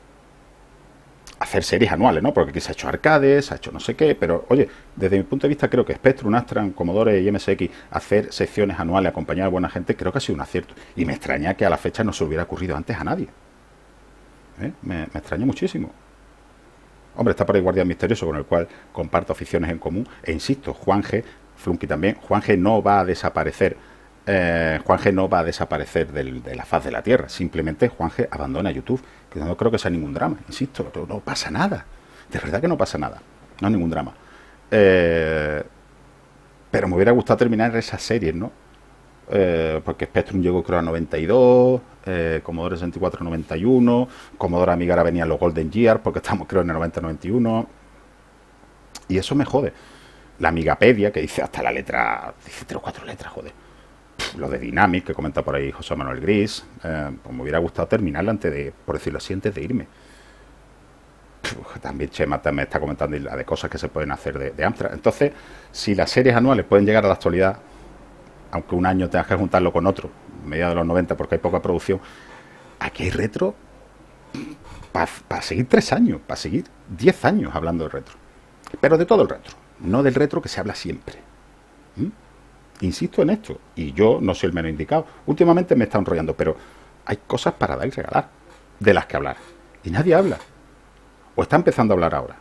hacer series anuales, ¿no? Porque aquí se ha hecho arcades, se ha hecho no sé qué, pero oye, desde mi punto de vista creo que Spectrum, Astran, Commodore y M S X, hacer secciones anuales, acompañar a buena gente, creo que ha sido un acierto. Y me extraña que a la fecha no se le hubiera ocurrido antes a nadie. ¿Eh? Me, me extraña muchísimo. Hombre, está por ahí Guardián Misterioso, con el cual comparto aficiones en común. E insisto, Juan G, Flunky también, Juan G no va a desaparecer. Eh, Juan G no va a desaparecer del, de la faz de la Tierra. Simplemente Juan G abandona YouTube. Que no creo que sea ningún drama. Insisto, no, no pasa nada. De verdad que no pasa nada. No es ningún drama. Eh, pero me hubiera gustado terminar esas series, ¿no? Eh, porque Spectrum llegó creo a noventa y dos, eh, Commodore sesenta y cuatro noventa y uno, Commodore Amiga ahora venían los Golden Years, porque estamos creo en el noventa noventa y uno, y eso me jode. La Amigapedia, que dice hasta la letra, dice tres o cuatro letras, joder. Pff, lo de Dynamic, que comenta por ahí José Manuel Gris, eh, pues me hubiera gustado terminarla antes de, por decirlo así, antes de irme. Pff, también Chema también está comentando la de cosas que se pueden hacer de, de Amstrad. Entonces, si las series anuales pueden llegar a la actualidad, aunque un año tengas que juntarlo con otro, mediados de los noventa, porque hay poca producción, aquí hay retro para pa seguir tres años, para seguir diez años hablando de retro. Pero de todo el retro, no del retro que se habla siempre. ¿Mm? Insisto en esto, y yo no soy el menos indicado. Últimamente me está enrollando, pero hay cosas para dar y regalar, de las que hablar. Y nadie habla. O está empezando a hablar ahora.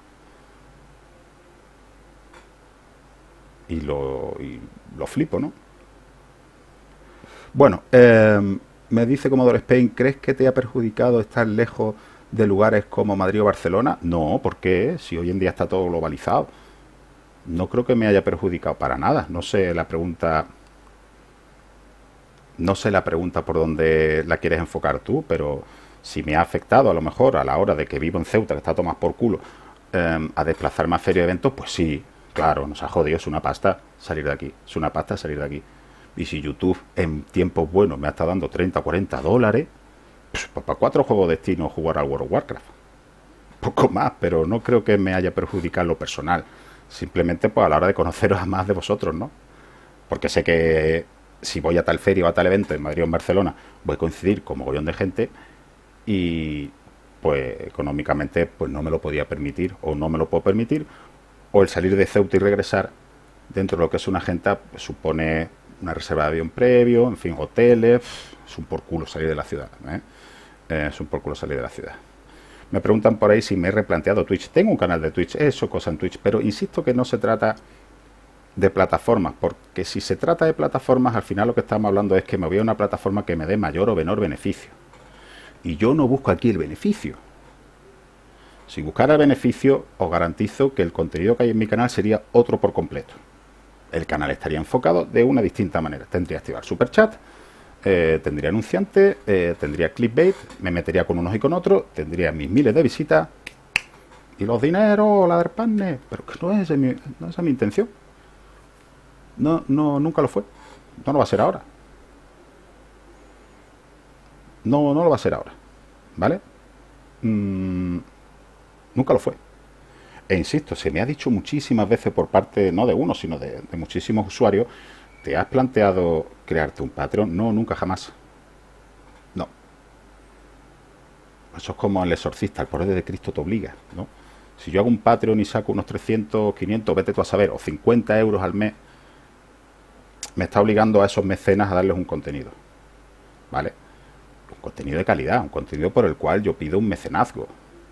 Y lo, y lo flipo, ¿no? Bueno, eh, me dice Commodore Spain, ¿crees que te ha perjudicado estar lejos de lugares como Madrid o Barcelona? No, ¿por qué? Si hoy en día está todo globalizado. No creo que me haya perjudicado para nada. No sé la pregunta... No sé la pregunta por dónde la quieres enfocar tú, pero si me ha afectado a lo mejor a la hora de que vivo en Ceuta, que está todo más por culo, eh, a desplazarme a feria de eventos, pues sí, claro, nos ha jodido, es una pasta salir de aquí, es una pasta salir de aquí. Y si YouTube en tiempos buenos me ha estado dando treinta o cuarenta dólares, pues para cuatro juegos de destino jugar al World of Warcraft. Poco más, pero no creo que me haya perjudicado lo personal. Simplemente pues a la hora de conoceros a más de vosotros, ¿no? Porque sé que si voy a tal feria o a tal evento en Madrid o en Barcelona, voy a coincidir con mogollón de gente y pues económicamente pues no me lo podía permitir o no me lo puedo permitir, o el salir de Ceuta y regresar dentro de lo que es una agenda pues, supone una reserva de avión previo, en fin, hoteles, es un por culo salir de la ciudad, ¿eh? Eh, es un por culo salir de la ciudad. Me preguntan por ahí si me he replanteado Twitch. Tengo un canal de Twitch, eso, cosa en Twitch, pero insisto que no se trata de plataformas, porque si se trata de plataformas, al final lo que estamos hablando es que me voy a una plataforma que me dé mayor o menor beneficio. Y yo no busco aquí el beneficio. Si buscara el beneficio, os garantizo que el contenido que hay en mi canal sería otro por completo. El canal estaría enfocado de una distinta manera. Tendría que activar Superchat, eh, tendría anunciante, eh, tendría clickbait, me metería con unos y con otros, tendría mis miles de visitas y los dineros, la del partner. Pero que no es, mi, no es mi intención. No, no, nunca lo fue. No lo va a ser ahora. No, no lo va a ser ahora. ¿Vale? Mm, nunca lo fue. E insisto, se me ha dicho muchísimas veces por parte, no de uno, sino de, de muchísimos usuarios, ¿te has planteado crearte un Patreon? No, nunca jamás. No. Eso es como el exorcista, el poder de Cristo te obliga, ¿no? Si yo hago un Patreon y saco unos trescientos, quinientos, vete tú a saber, o cincuenta euros al mes, me está obligando a esos mecenas a darles un contenido, ¿vale? Un contenido de calidad, un contenido por el cual yo pido un mecenazgo.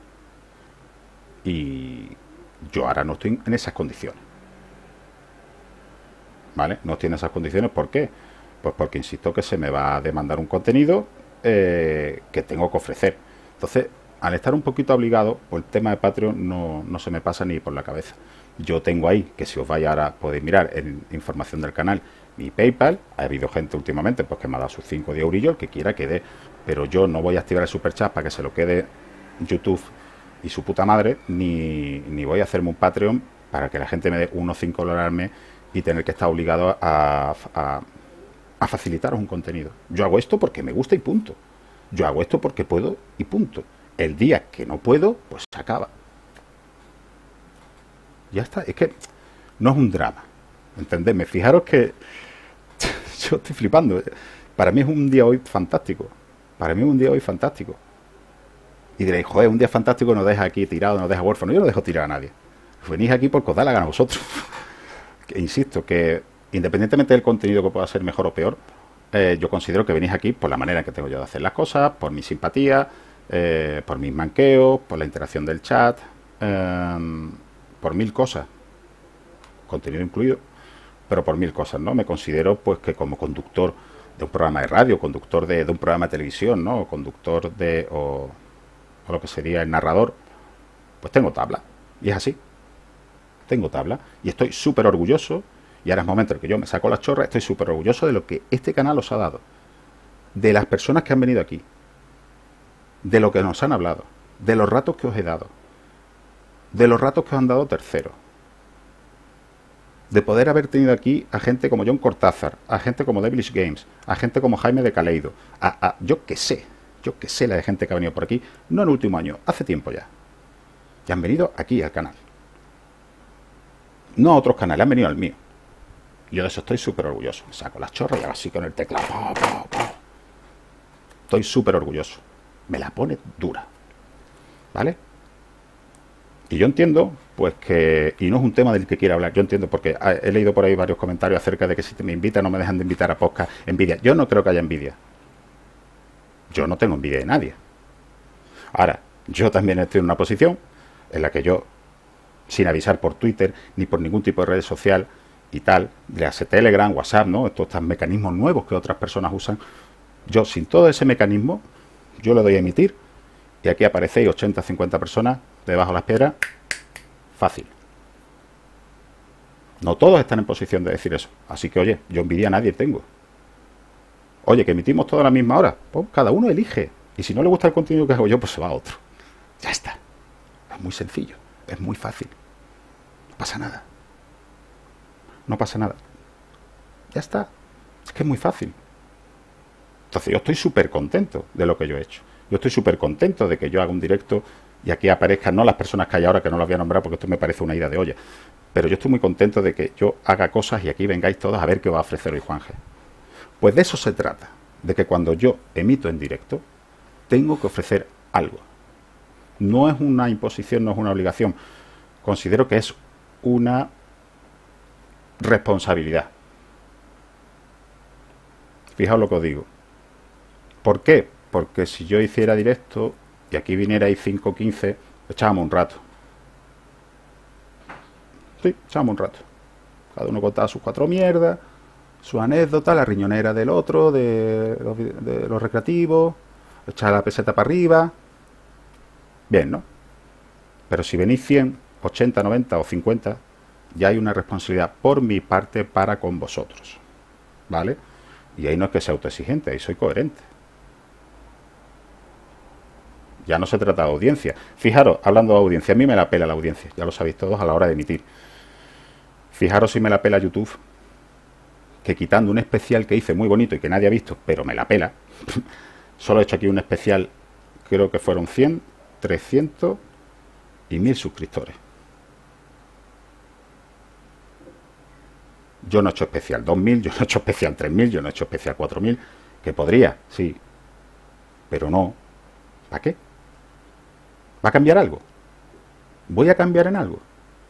Y yo ahora no estoy en esas condiciones, ¿vale? No estoy en esas condiciones, ¿por qué? Pues porque insisto que se me va a demandar un contenido eh, que tengo que ofrecer. Entonces, al estar un poquito obligado, pues el tema de Patreon no, no se me pasa ni por la cabeza. Yo tengo ahí, que si os vais ahora podéis mirar en información del canal, mi PayPal. Ha habido gente últimamente pues que me ha dado sus cinco o diez eurillos, el que quiera que dé. Pero yo no voy a activar el superchat para que se lo quede YouTube y su puta madre, ni, ni voy a hacerme un Patreon para que la gente me dé unos cinco dólares al mes y tener que estar obligado a, a, a facilitaros un contenido. Yo hago esto porque me gusta y punto. Yo hago esto porque puedo y punto. El día que no puedo, pues se acaba. Ya está. Es que no es un drama. ¿Entendedme? Fijaros que yo estoy flipando. Para mí es un día hoy fantástico. Para mí es un día hoy fantástico. Y diréis, joder, un día fantástico nos deja aquí tirado, nos deja huérfano. Yo no dejo tirar a nadie. Venís aquí porque os da la gana a vosotros. Que, insisto, que independientemente del contenido que pueda ser mejor o peor, eh, yo considero que venís aquí por la manera en que tengo yo de hacer las cosas, por mi simpatía, eh, por mis manqueos, por la interacción del chat, eh, por mil cosas, contenido incluido, pero por mil cosas, ¿no? Me considero pues que como conductor de un programa de radio, conductor de, de un programa de televisión, ¿no? O conductor de, o, o lo que sería el narrador, pues tengo tabla, y es así. Tengo tabla y estoy súper orgulloso, y ahora es momento en que yo me saco las chorras, estoy súper orgulloso de lo que este canal os ha dado, de las personas que han venido aquí, de lo que nos han hablado, de los ratos que os he dado, de los ratos que os han dado terceros, de poder haber tenido aquí a gente como John Cortázar, a gente como Devilish Games, a gente como Jaime de Caleido, a, a yo que sé, yo que sé la de gente que ha venido por aquí, no en el último año, hace tiempo ya, y han venido aquí al canal. No a otros canales, han venido al mío. Yo de eso estoy súper orgulloso. Me saco las chorras y ahora sí con el teclado. Estoy súper orgulloso. Me la pone dura. ¿Vale? Y yo entiendo, pues que... Y no es un tema del que quiera hablar. Yo entiendo porque he leído por ahí varios comentarios acerca de que si me invitan no me dejan de invitar a podcast. Envidia. Yo no creo que haya envidia. Yo no tengo envidia de nadie. Ahora, yo también estoy en una posición en la que yo... sin avisar por Twitter, ni por ningún tipo de red social y tal, le hace Telegram, WhatsApp, ¿no? Estos, estos mecanismos nuevos que otras personas usan. Yo, sin todo ese mecanismo, yo le doy a emitir y aquí aparecéis ochenta, cincuenta personas debajo de las piedras. Fácil. No todos están en posición de decir eso. Así que, oye, yo envidia a nadie tengo. Oye, que emitimos toda a la misma hora. Pues cada uno elige. Y si no le gusta el contenido que hago yo, pues se va a otro. Ya está. Es muy sencillo. Es muy fácil. No pasa nada. No pasa nada. Ya está. Es que es muy fácil. Entonces yo estoy súper contento de lo que yo he hecho. Yo estoy súper contento de que yo haga un directo y aquí aparezcan, no las personas que hay ahora, que no las voy a nombrar porque esto me parece una ida de olla, pero yo estoy muy contento de que yo haga cosas y aquí vengáis todos a ver qué va a ofrecer hoy Juanje. Pues de eso se trata. De que cuando yo emito en directo, tengo que ofrecer algo. No es una imposición, no es una obligación. Considero que es una responsabilidad. Fijaos lo que os digo. ¿Por qué? Porque si yo hiciera directo y aquí vinierais cinco o quince, echábamos un rato. Sí, echábamos un rato. Cada uno contaba sus cuatro mierdas, su anécdota, la riñonera del otro, de los, de los recreativos, echar la peseta para arriba. Bien, ¿no? Pero si venís cien, ochenta, noventa o cincuenta, ya hay una responsabilidad por mi parte para con vosotros. ¿Vale? Y ahí no es que sea autoexigente, ahí soy coherente. Ya no se trata de audiencia. Fijaros, hablando de audiencia, a mí me la pela la audiencia, ya lo sabéis todos a la hora de emitir. Fijaros si me la pela YouTube, que quitando un especial que hice muy bonito y que nadie ha visto, pero me la pela, solo he hecho aquí un especial, creo que fueron cien, trescientos y mil suscriptores. Yo no he hecho especial dos mil, yo no he hecho especial tres mil, yo no he hecho especial cuatro mil, que podría, sí, pero no. ¿Para qué? ¿Va a cambiar algo? ¿Voy a cambiar en algo?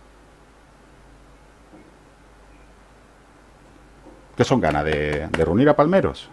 ¿Qué son ganas de, de reunir a palmeros?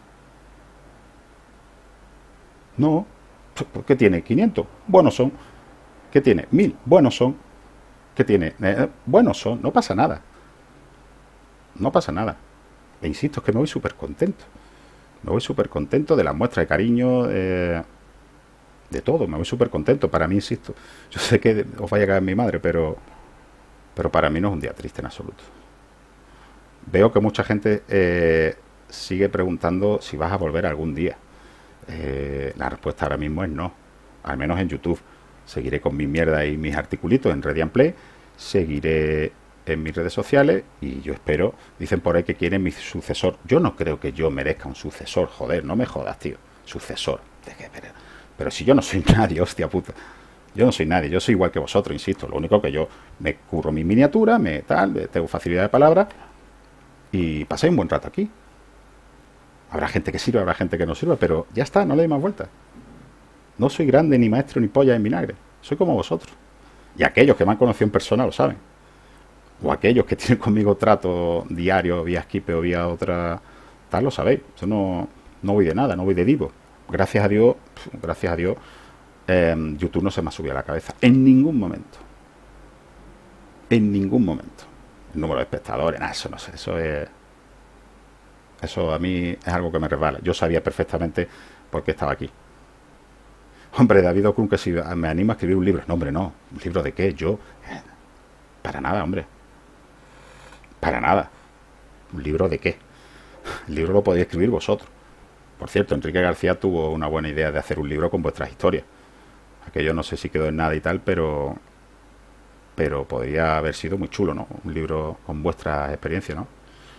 No. ¿Qué tiene? quinientos. Buenos son. ¿Qué tiene? mil. Buenos son. ¿Qué tiene? Eh, buenos son. No pasa nada. No pasa nada. E insisto, es que me voy súper contento. Me voy súper contento de las muestras de cariño, eh, de todo. Me voy súper contento. Para mí, insisto, yo sé que os vaya a caer mi madre, pero, pero para mí no es un día triste en absoluto. Veo que mucha gente eh, sigue preguntando si vas a volver algún día. Eh, la respuesta ahora mismo es no. Al menos en YouTube. Seguiré con mi mierda y mis articulitos en Ready and Play. Seguiré en mis redes sociales y yo espero, dicen por ahí que quieren mi sucesor. Yo no creo que yo merezca un sucesor, joder, no me jodas, tío. Sucesor. ¿De qué? Pero, pero si yo no soy nadie, hostia puta. Yo no soy nadie, yo soy igual que vosotros, insisto. Lo único que yo me curro mi miniatura, me tal, tengo facilidad de palabra y pasáis un buen rato aquí. Habrá gente que sirva, habrá gente que no sirva, pero ya está, no le doy más vueltas. No soy grande, ni maestro, ni polla en vinagre. Soy como vosotros. Y aquellos que me han conocido en persona lo saben. O aquellos que tienen conmigo trato diario, vía Skype o vía otra tal, lo sabéis. Yo no, no voy de nada, no voy de divo. Gracias a Dios, gracias a Dios, eh, YouTube no se me ha subido a la cabeza. En ningún momento. En ningún momento. El número de espectadores, nada, eso no sé, eso es... Eso a mí es algo que me resbala. Yo sabía perfectamente por qué estaba aquí. Hombre, David Ocrun, que si me anima a escribir un libro. No, hombre, no. ¿Un libro de qué? Yo... Para nada, hombre. Para nada. ¿Un libro de qué? El libro lo podéis escribir vosotros. Por cierto, Enrique García tuvo una buena idea de hacer un libro con vuestras historias. Aquello no sé si quedó en nada y tal, pero... Pero podría haber sido muy chulo, ¿no? Un libro con vuestras experiencias, ¿no?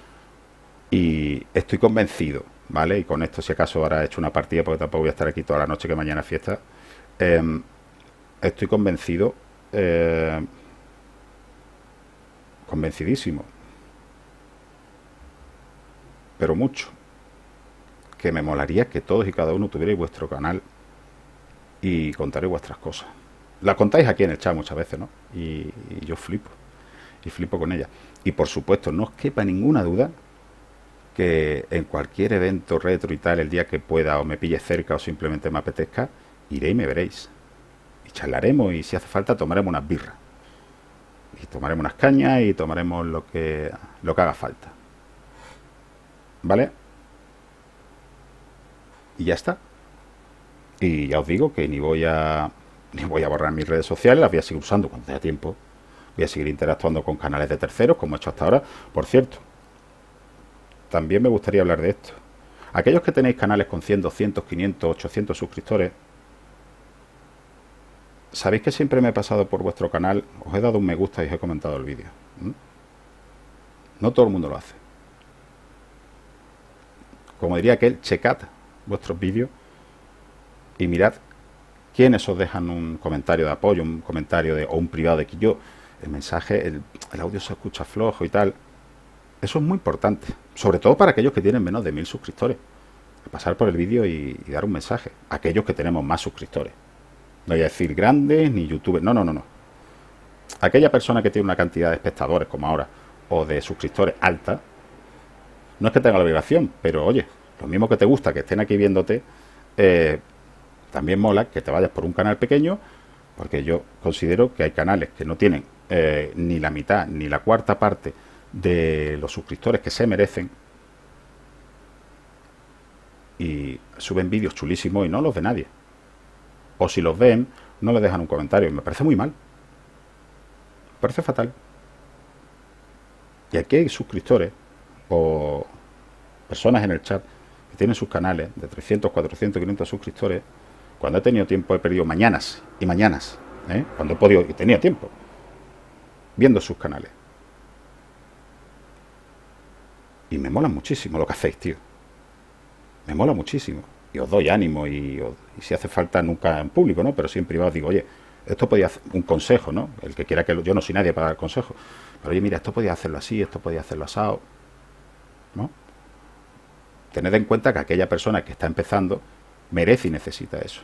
Y estoy convencido, ¿vale? Y con esto, si acaso, ahora he hecho una partida, porque tampoco voy a estar aquí toda la noche, que mañana es fiesta. Eh, estoy convencido, eh, convencidísimo, pero mucho, que me molaría que todos y cada uno tuvierais vuestro canal y contaréis vuestras cosas. La contáis aquí en el chat muchas veces, ¿no? Y, y yo flipo, y flipo con ella. Y por supuesto, no os quepa ninguna duda que en cualquier evento retro y tal, el día que pueda o me pille cerca o simplemente me apetezca, iré y me veréis. Y charlaremos y si hace falta tomaremos unas birras. Y tomaremos unas cañas y tomaremos lo que, lo que haga falta. ¿Vale? Y ya está. Y ya os digo que ni voy a ni voy a borrar mis redes sociales, las voy a seguir usando cuando tenga tiempo. Voy a seguir interactuando con canales de terceros, como he hecho hasta ahora. Por cierto, también me gustaría hablar de esto. Aquellos que tenéis canales con cien, doscientos, quinientos, ochocientos suscriptores, sabéis que siempre me he pasado por vuestro canal, os he dado un me gusta y os he comentado el vídeo. ¿Mm? No todo el mundo lo hace. Como diría aquel, checad vuestros vídeos y mirad quiénes os dejan un comentario de apoyo, un comentario de, o un privado de que yo, el mensaje, el, el audio se escucha flojo y tal. Eso es muy importante, sobre todo para aquellos que tienen menos de mil suscriptores. Pasar por el vídeo y, y dar un mensaje. Aquellos que tenemos más suscriptores. No voy a decir grandes ni youtubers. No, no, no, no. Aquella persona que tiene una cantidad de espectadores como ahora o de suscriptores alta, no es que tenga la obligación, pero oye, lo mismo que te gusta que estén aquí viéndote, eh, también mola que te vayas por un canal pequeño, porque yo considero que hay canales que no tienen eh, ni la mitad ni la cuarta parte de los suscriptores que se merecen y suben vídeos chulísimos y no los ve nadie, o si los ven no les dejan un comentario y me parece muy mal, me parece fatal. Y aquí hay suscriptores o personas en el chat que tienen sus canales de trescientos, cuatrocientos, quinientos suscriptores. Cuando he tenido tiempo he perdido mañanas y mañanas, ¿eh? Cuando he podido y tenía tiempo viendo sus canales. Y me mola muchísimo lo que hacéis, tío. Me mola muchísimo. Y os doy ánimo y, os, y si hace falta, nunca en público, ¿no? Pero sí en privado digo, oye, esto podía hacer un consejo, ¿no? El que quiera que lo, yo no soy nadie para dar consejos. Pero oye, mira, esto podía hacerlo así, esto podía hacerlo asado, ¿no? Tened en cuenta que aquella persona que está empezando merece y necesita eso.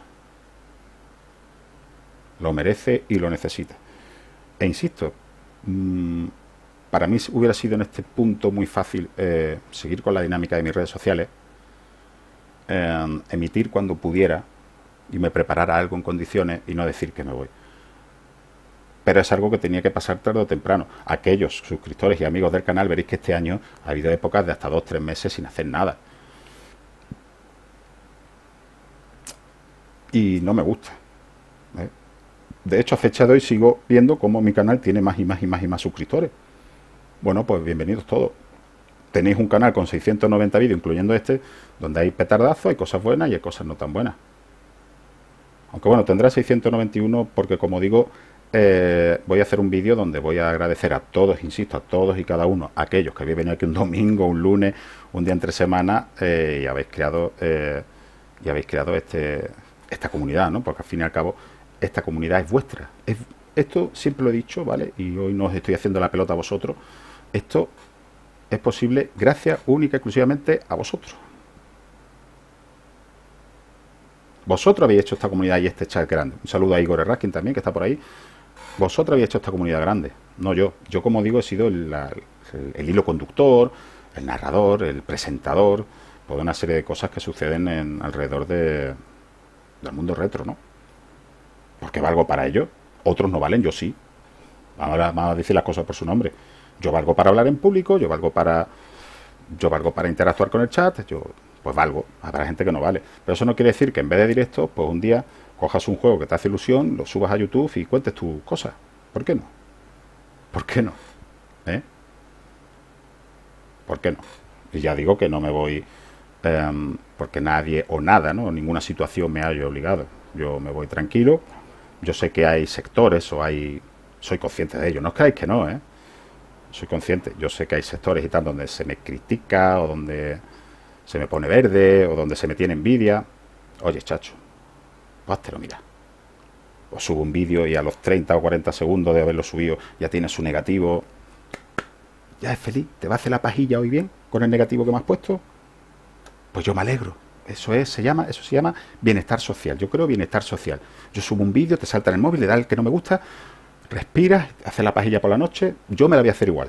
Lo merece y lo necesita. E insisto, mmm, para mí hubiera sido en este punto muy fácil eh, seguir con la dinámica de mis redes sociales, eh, emitir cuando pudiera y me preparara algo en condiciones y no decir que me voy. pero es algo que tenía que pasar tarde o temprano. Aquellos suscriptores y amigos del canal veréis que este año ha habido épocas de hasta dos tres meses sin hacer nada. Y no me gusta. ¿eh? De hecho, a fecha de hoy sigo viendo cómo mi canal tiene más y más y más y más suscriptores. Bueno, pues bienvenidos todos. Tenéis un canal con seiscientos noventa vídeos, incluyendo este, donde hay petardazos, hay cosas buenas y hay cosas no tan buenas. Aunque bueno, tendrá seiscientos noventa y uno porque, como digo, eh, voy a hacer un vídeo donde voy a agradecer a todos, insisto, a todos y cada uno, a aquellos que habéis venido aquí un domingo, un lunes, un día entre semana eh, y habéis creado, eh, y habéis creado este, esta comunidad, ¿no? Porque al fin y al cabo, esta comunidad es vuestra. Es, esto siempre lo he dicho, ¿vale? Y hoy no os estoy haciendo la pelota a vosotros. Esto es posible gracias única y exclusivamente a vosotros. Vosotros habéis hecho esta comunidad y este chat grande. Un saludo a Igor Raskin también, que está por ahí. Vosotros habéis hecho esta comunidad grande, no yo. Yo, como digo, he sido el, la, el, el hilo conductor, el narrador, el presentador, por una serie de cosas que suceden en, alrededor de, del mundo retro, ¿no? Porque valgo para ello. Otros no valen, yo sí. Vamos a, vamos a decir las cosas por su nombre. Yo valgo para hablar en público, yo valgo para yo valgo para interactuar con el chat, yo pues valgo. Habrá gente que no vale. Pero eso no quiere decir que en vez de directo, pues un día cojas un juego que te hace ilusión, lo subas a YouTube y cuentes tus cosas. ¿Por qué no? ¿Por qué no? ¿Eh? ¿Por qué no? Y ya digo que no me voy eh, porque nadie o nada, ¿no? Ninguna situación me haya obligado. Yo me voy tranquilo. Yo sé que hay sectores o hay... Soy consciente de ello. No os creáis que no, ¿eh? Soy consciente. Yo sé que hay sectores y tal donde se me critica o donde se me pone verde o donde se me tiene envidia. Oye, chacho, pues háztelo, mira. O subo un vídeo y a los treinta o cuarenta segundos de haberlo subido ya tiene su negativo. Ya es feliz. ¿Te va a hacer la pajilla hoy bien con el negativo que me has puesto? Pues yo me alegro. Eso es, se llama, eso se llama bienestar social. Yo creo bienestar social. Yo subo un vídeo, te salta en el móvil, le da el que no me gusta, respiras, haces la pajilla por la noche. Yo me la voy a hacer igual.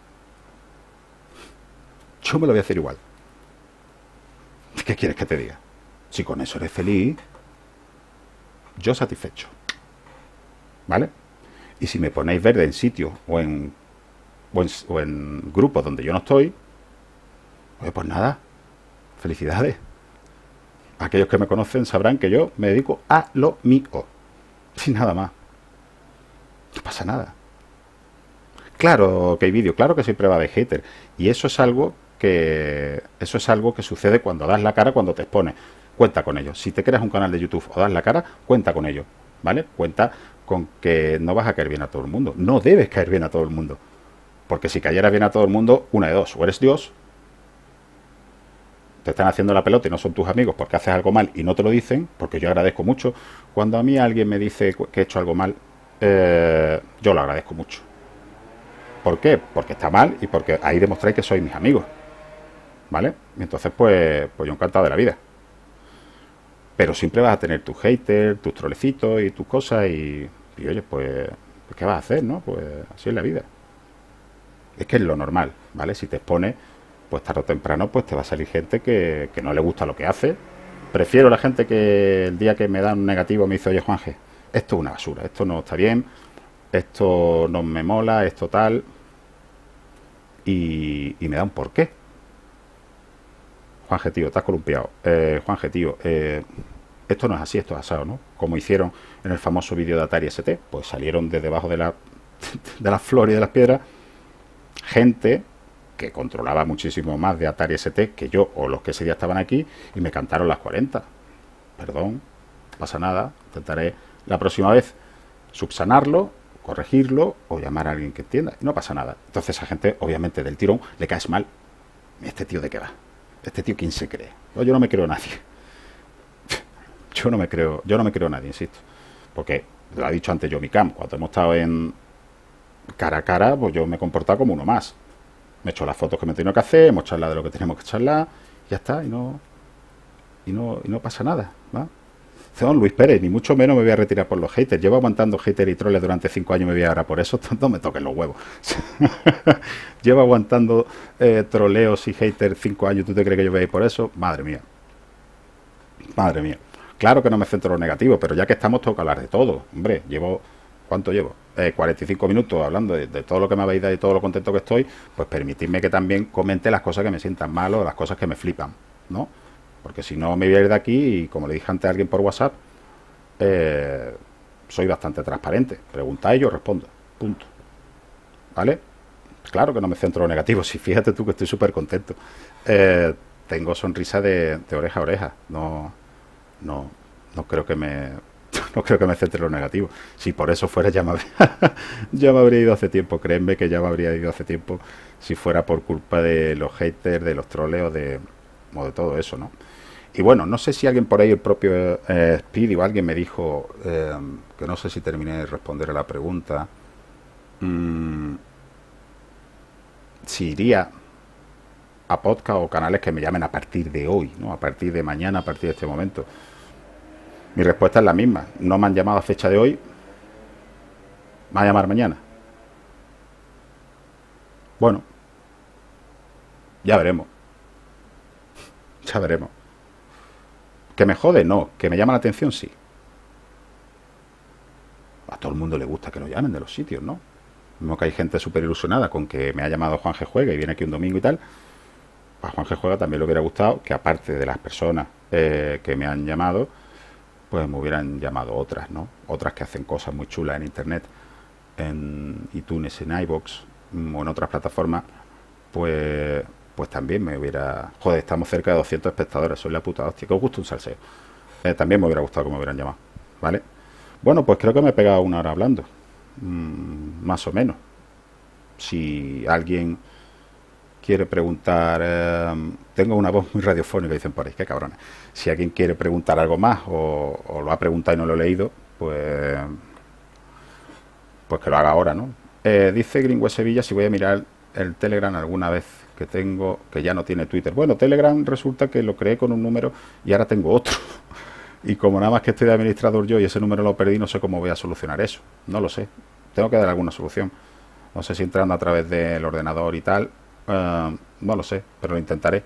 Yo me lo voy a hacer igual. ¿Qué quieres que te diga? Si con eso eres feliz, yo satisfecho. ¿Vale? Y si me ponéis verde en sitios o en, o en, o en grupos donde yo no estoy, pues nada, felicidades. Aquellos que me conocen sabrán que yo me dedico a lo mío. Sin nada más. No pasa nada. Claro que hay vídeo, claro que siempre va a haber hater. Y eso es algo que eso es algo que sucede cuando das la cara, cuando te expones. Cuenta con ello. Si te creas un canal de YouTube o das la cara, cuenta con ello. ¿Vale? Cuenta con que no vas a caer bien a todo el mundo. No debes caer bien a todo el mundo. Porque si cayeras bien a todo el mundo, una de dos. O eres Dios, te están haciendo la pelota y no son tus amigos porque haces algo mal y no te lo dicen, porque yo agradezco mucho. Cuando a mí alguien me dice que he hecho algo mal, eh, yo lo agradezco mucho. ¿Por qué? Porque está mal y porque ahí demostráis que sois mis amigos. ¿Vale? Y entonces, pues, pues yo encantado de la vida. Pero siempre vas a tener tus haters, tus trolecitos y tus cosas y, y oye, pues, pues, ¿qué vas a hacer, no? Pues así es la vida. Es que es lo normal, ¿vale? Si te expones, pues tarde o temprano, pues te va a salir gente que, que no le gusta lo que hace. Prefiero la gente que el día que me dan un negativo me dice, oye, Juanje, esto es una basura, esto no está bien, esto no me mola, esto tal, y, y me da un porqué. Juanje, tío, te has columpiado. Eh, Juanje, tío, eh, esto no es así, esto es asado, ¿no? Como hicieron en el famoso vídeo de Atari S T, pues salieron de debajo de la de las flores y de las piedras gente que controlaba muchísimo más de Atari S T que yo o los que ese día estaban aquí y me cantaron las cuarenta. Perdón, no pasa nada, intentaré la próxima vez subsanarlo, corregirlo o llamar a alguien que entienda. Y no pasa nada. Entonces a esa gente, obviamente, del tirón le caes mal. ¿Este tío de qué va? ¿Este tío quién se cree? No, yo no me creo a nadie. Yo no me creo, yo no me creo a nadie, insisto. Porque, lo ha dicho antes yo, mi cam, cuando hemos estado en cara a cara, pues yo me he comportado como uno más. Me he hecho las fotos que me he tenido que hacer, hemos charlado de lo que tenemos que charlar, y ya está, y no, y no, y no pasa nada, ¿va? Don Luis Pérez, ni mucho menos me voy a retirar por los haters. Llevo aguantando haters y troles durante cinco años, me voy ahora por eso, no me toquen los huevos. Llevo aguantando eh, troleos y haters cinco años, ¿tú te crees que yo voy a ir por eso? Madre mía. Madre mía. Claro que no me centro en lo negativo, pero ya que estamos, tengo que hablar de todo. Hombre, llevo ¿cuánto llevo? Eh, cuarenta y cinco minutos hablando de, de todo lo que me habéis dado y todo lo contento que estoy, pues permitidme que también comente las cosas que me sientan mal o las cosas que me flipan, ¿no? Porque si no me voy a ir de aquí y, como le dije antes a alguien por WhatsApp, eh, soy bastante transparente. Preguntáis, yo respondo. Punto. ¿Vale? Claro que no me centro en lo negativo. Si fíjate tú que estoy súper contento. Eh, tengo sonrisa de, de oreja a oreja. No, no, no creo que me, no creo que me centre en lo negativo. Si por eso fuera, ya me habría, ya me habría ido hace tiempo. Créeme que ya me habría ido hace tiempo si fuera por culpa de los haters, de los troleos, de, o de todo eso, ¿no? Y bueno, no sé si alguien por ahí, el propio eh, Speedy o alguien me dijo, eh, que no sé si terminé de responder a la pregunta, mmm, si iría a podcast o canales que me llamen a partir de hoy, ¿no? A partir de mañana, a partir de este momento. Mi respuesta es la misma. No me han llamado a fecha de hoy. ¿Me van a llamar mañana? Bueno, ya veremos. Ya veremos. ¿Que me jode? No. ¿Que me llama la atención? Sí. A todo el mundo le gusta que lo llamen de los sitios, ¿no? Mismo que hay gente súper ilusionada con que me ha llamado Juan G. Juega y viene aquí un domingo y tal. A Juan G. Juega también le hubiera gustado que, aparte de las personas eh, que me han llamado, pues me hubieran llamado otras, ¿no? Otras que hacen cosas muy chulas en internet, en iTunes, en iVoox o en otras plataformas, pues pues también me hubiera... Joder, estamos cerca de doscientos espectadores, soy la puta hostia, que os gusta un salseo. Eh, también me hubiera gustado que me hubieran llamado, ¿vale? Bueno, pues creo que me he pegado una hora hablando, mm, más o menos. Si alguien quiere preguntar, eh, tengo una voz muy radiofónica, dicen por ahí, qué cabrones. Si alguien quiere preguntar algo más o, o lo ha preguntado y no lo he leído, pues pues que lo haga ahora, ¿no? Eh, dice Gringüe Sevilla si voy a mirar el Telegram alguna vez, que tengo, que ya no tiene Twitter. Bueno, Telegram resulta que lo creé con un número y ahora tengo otro. Y como nada más que estoy de administrador yo y ese número lo perdí, no sé cómo voy a solucionar eso. No lo sé. Tengo que dar alguna solución. No sé si entrando a través del ordenador y tal. Uh, no lo sé, pero lo intentaré.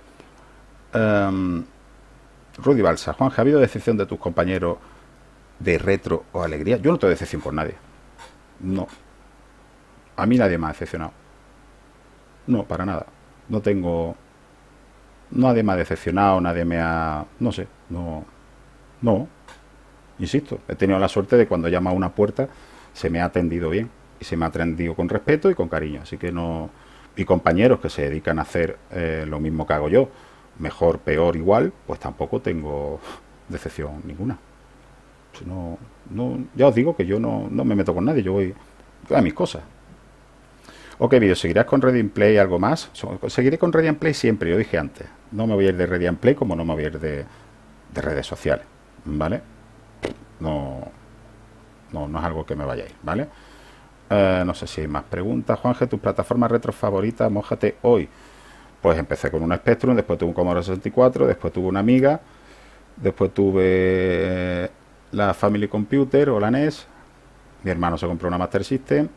Um, Rudy Balsa. Juan, ¿ha habido decepción de tus compañeros de Retro o Alegría? Yo no tengo decepción por nadie. No. A mí nadie me ha decepcionado. No, para nada. No tengo... Nadie me ha decepcionado, nadie me ha... No sé, no... No. Insisto, he tenido la suerte de cuando llama a una puerta se me ha atendido bien. Y se me ha atendido con respeto y con cariño. Así que no... Y compañeros que se dedican a hacer eh, lo mismo que hago yo, mejor, peor, igual, pues tampoco tengo decepción ninguna. No, no, ya os digo que yo no, no me meto con nadie, yo voy a mis cosas. Ok, vídeo, ¿seguirás con Ready and Play algo más? Seguiré con Ready and Play siempre, yo dije antes. No me voy a ir de Ready and Play como no me voy a ir de, de redes sociales, ¿vale? No, no, no es algo que me vaya a ir, ¿vale? Uh, no sé si hay más preguntas. Juanje, ¿tu plataforma retro favorita? Mójate hoy. Pues empecé con un Spectrum, después tuve un Commodore sesenta y cuatro, después tuve una Amiga, después tuve la Family Computer o la N E S. Mi hermano se compró una Master System.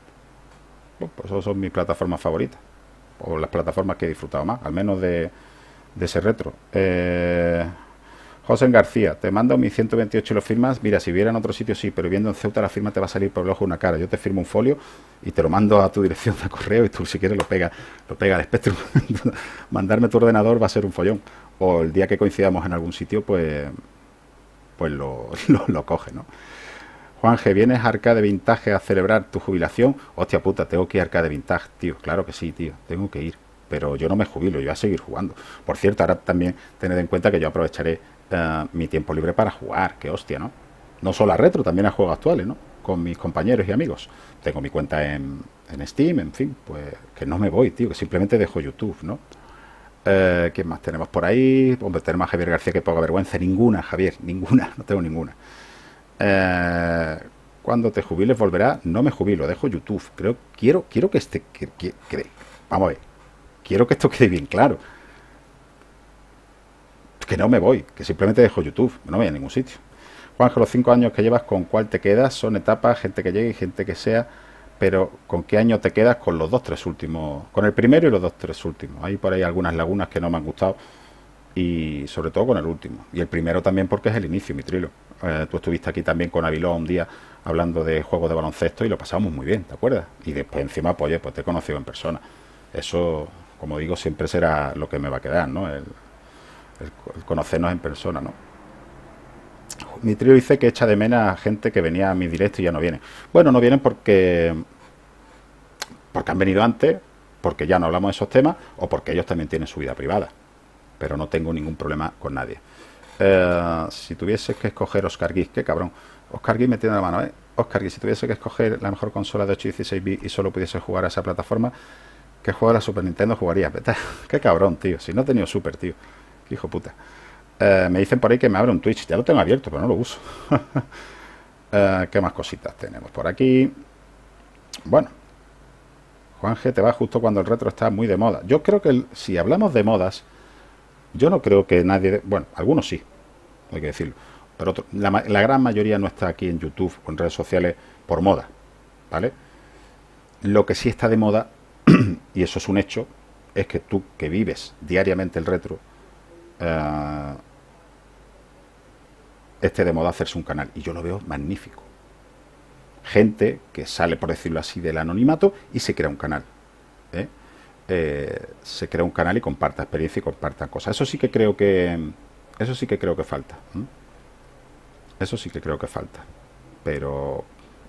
Pues esas son mis plataformas favoritas, o las plataformas que he disfrutado más, al menos de, de ese retro. eh, José García, te mando mi ciento veintiocho y lo firmas. Mira, si viera en otro sitio sí, pero viendo en Ceuta la firma te va a salir por el ojo una cara. Yo te firmo un folio y te lo mando a tu dirección de correo y tú, si quieres, lo pega lo pega al Spectrum. Mandarme tu ordenador va a ser un follón. O el día que coincidamos en algún sitio, pues pues lo, lo, lo coge, ¿no? Juanje, ¿vienes a Arcade Vintage a celebrar tu jubilación? Hostia puta, tengo que ir a Arcade Vintage, tío. Claro que sí, tío, tengo que ir. Pero yo no me jubilo, yo voy a seguir jugando. Por cierto, ahora también tened en cuenta que yo aprovecharé uh, mi tiempo libre para jugar. Qué hostia, ¿no? No solo a retro, también a juegos actuales, ¿no? Con mis compañeros y amigos. Tengo mi cuenta en, en Steam, en fin, pues que no me voy, tío, que simplemente dejo YouTube, ¿no? Uh, ¿Quién más tenemos por ahí? Hombre, tenemos a Javier García, que poca vergüenza. Ninguna, Javier, ninguna, no tengo ninguna. Eh, cuando te jubiles volverá. No me jubilo, dejo YouTube. Creo, quiero, quiero que este, que, que, que, vamos a ver, quiero que esto quede bien claro. Que no me voy, que simplemente dejo YouTube, no voy a ningún sitio. Juanjo, los cinco años que llevas, ¿con cuál te quedas? Son etapas, gente que llegue y gente que sea, pero ¿con qué año te quedas? Con los dos, tres últimos, con el primero y los dos, tres últimos. Hay por ahí algunas lagunas que no me han gustado y sobre todo con el último. Y el primero también porque es el inicio, mi trilo. Eh, tú estuviste aquí también con Aviló un día hablando de juegos de baloncesto y lo pasamos muy bien, ¿te acuerdas? Y después encima, pues, oye, pues te he conocido en persona. Eso, como digo, siempre será lo que me va a quedar, ¿no? El, el, el conocernos en persona, ¿no? Mi trío dice que echa de menos a gente que venía a mi directo y ya no viene. Bueno, no vienen porque porque han venido antes, porque ya no hablamos de esos temas, o porque ellos también tienen su vida privada. Pero no tengo ningún problema con nadie. Eh, si tuvieses que escoger Oscar Guis, qué cabrón. Oscar Guis me tiene la mano, ¿eh? Oscar Guis, si tuviese que escoger la mejor consola de ocho y dieciséis bits y solo pudiese jugar a esa plataforma, ¿qué juego de la Super Nintendo jugarías? Qué cabrón, tío. Si no he tenido Super, tío. Qué hijo puta. Eh, me dicen por ahí que me abre un Twitch. Ya lo tengo abierto, pero no lo uso. eh, ¿Qué más cositas tenemos por aquí? Bueno, Juan G te va justo cuando el retro está muy de moda. Yo creo que el, si hablamos de modas, yo no creo que nadie... Bueno, algunos sí, hay que decirlo. Pero otro, la, la gran mayoría no está aquí en YouTube o en redes sociales por moda, ¿vale? Lo que sí está de moda, y eso es un hecho, es que tú que vives diariamente el retro, uh, esté de moda hacerse un canal. Y yo lo veo magnífico. Gente que sale, por decirlo así, del anonimato y se crea un canal. ¿eh? Eh, se crea un canal y comparta experiencia y comparta cosas. Eso sí que creo que... Eso sí que creo que falta. ¿eh? Eso sí que creo que falta. Pero...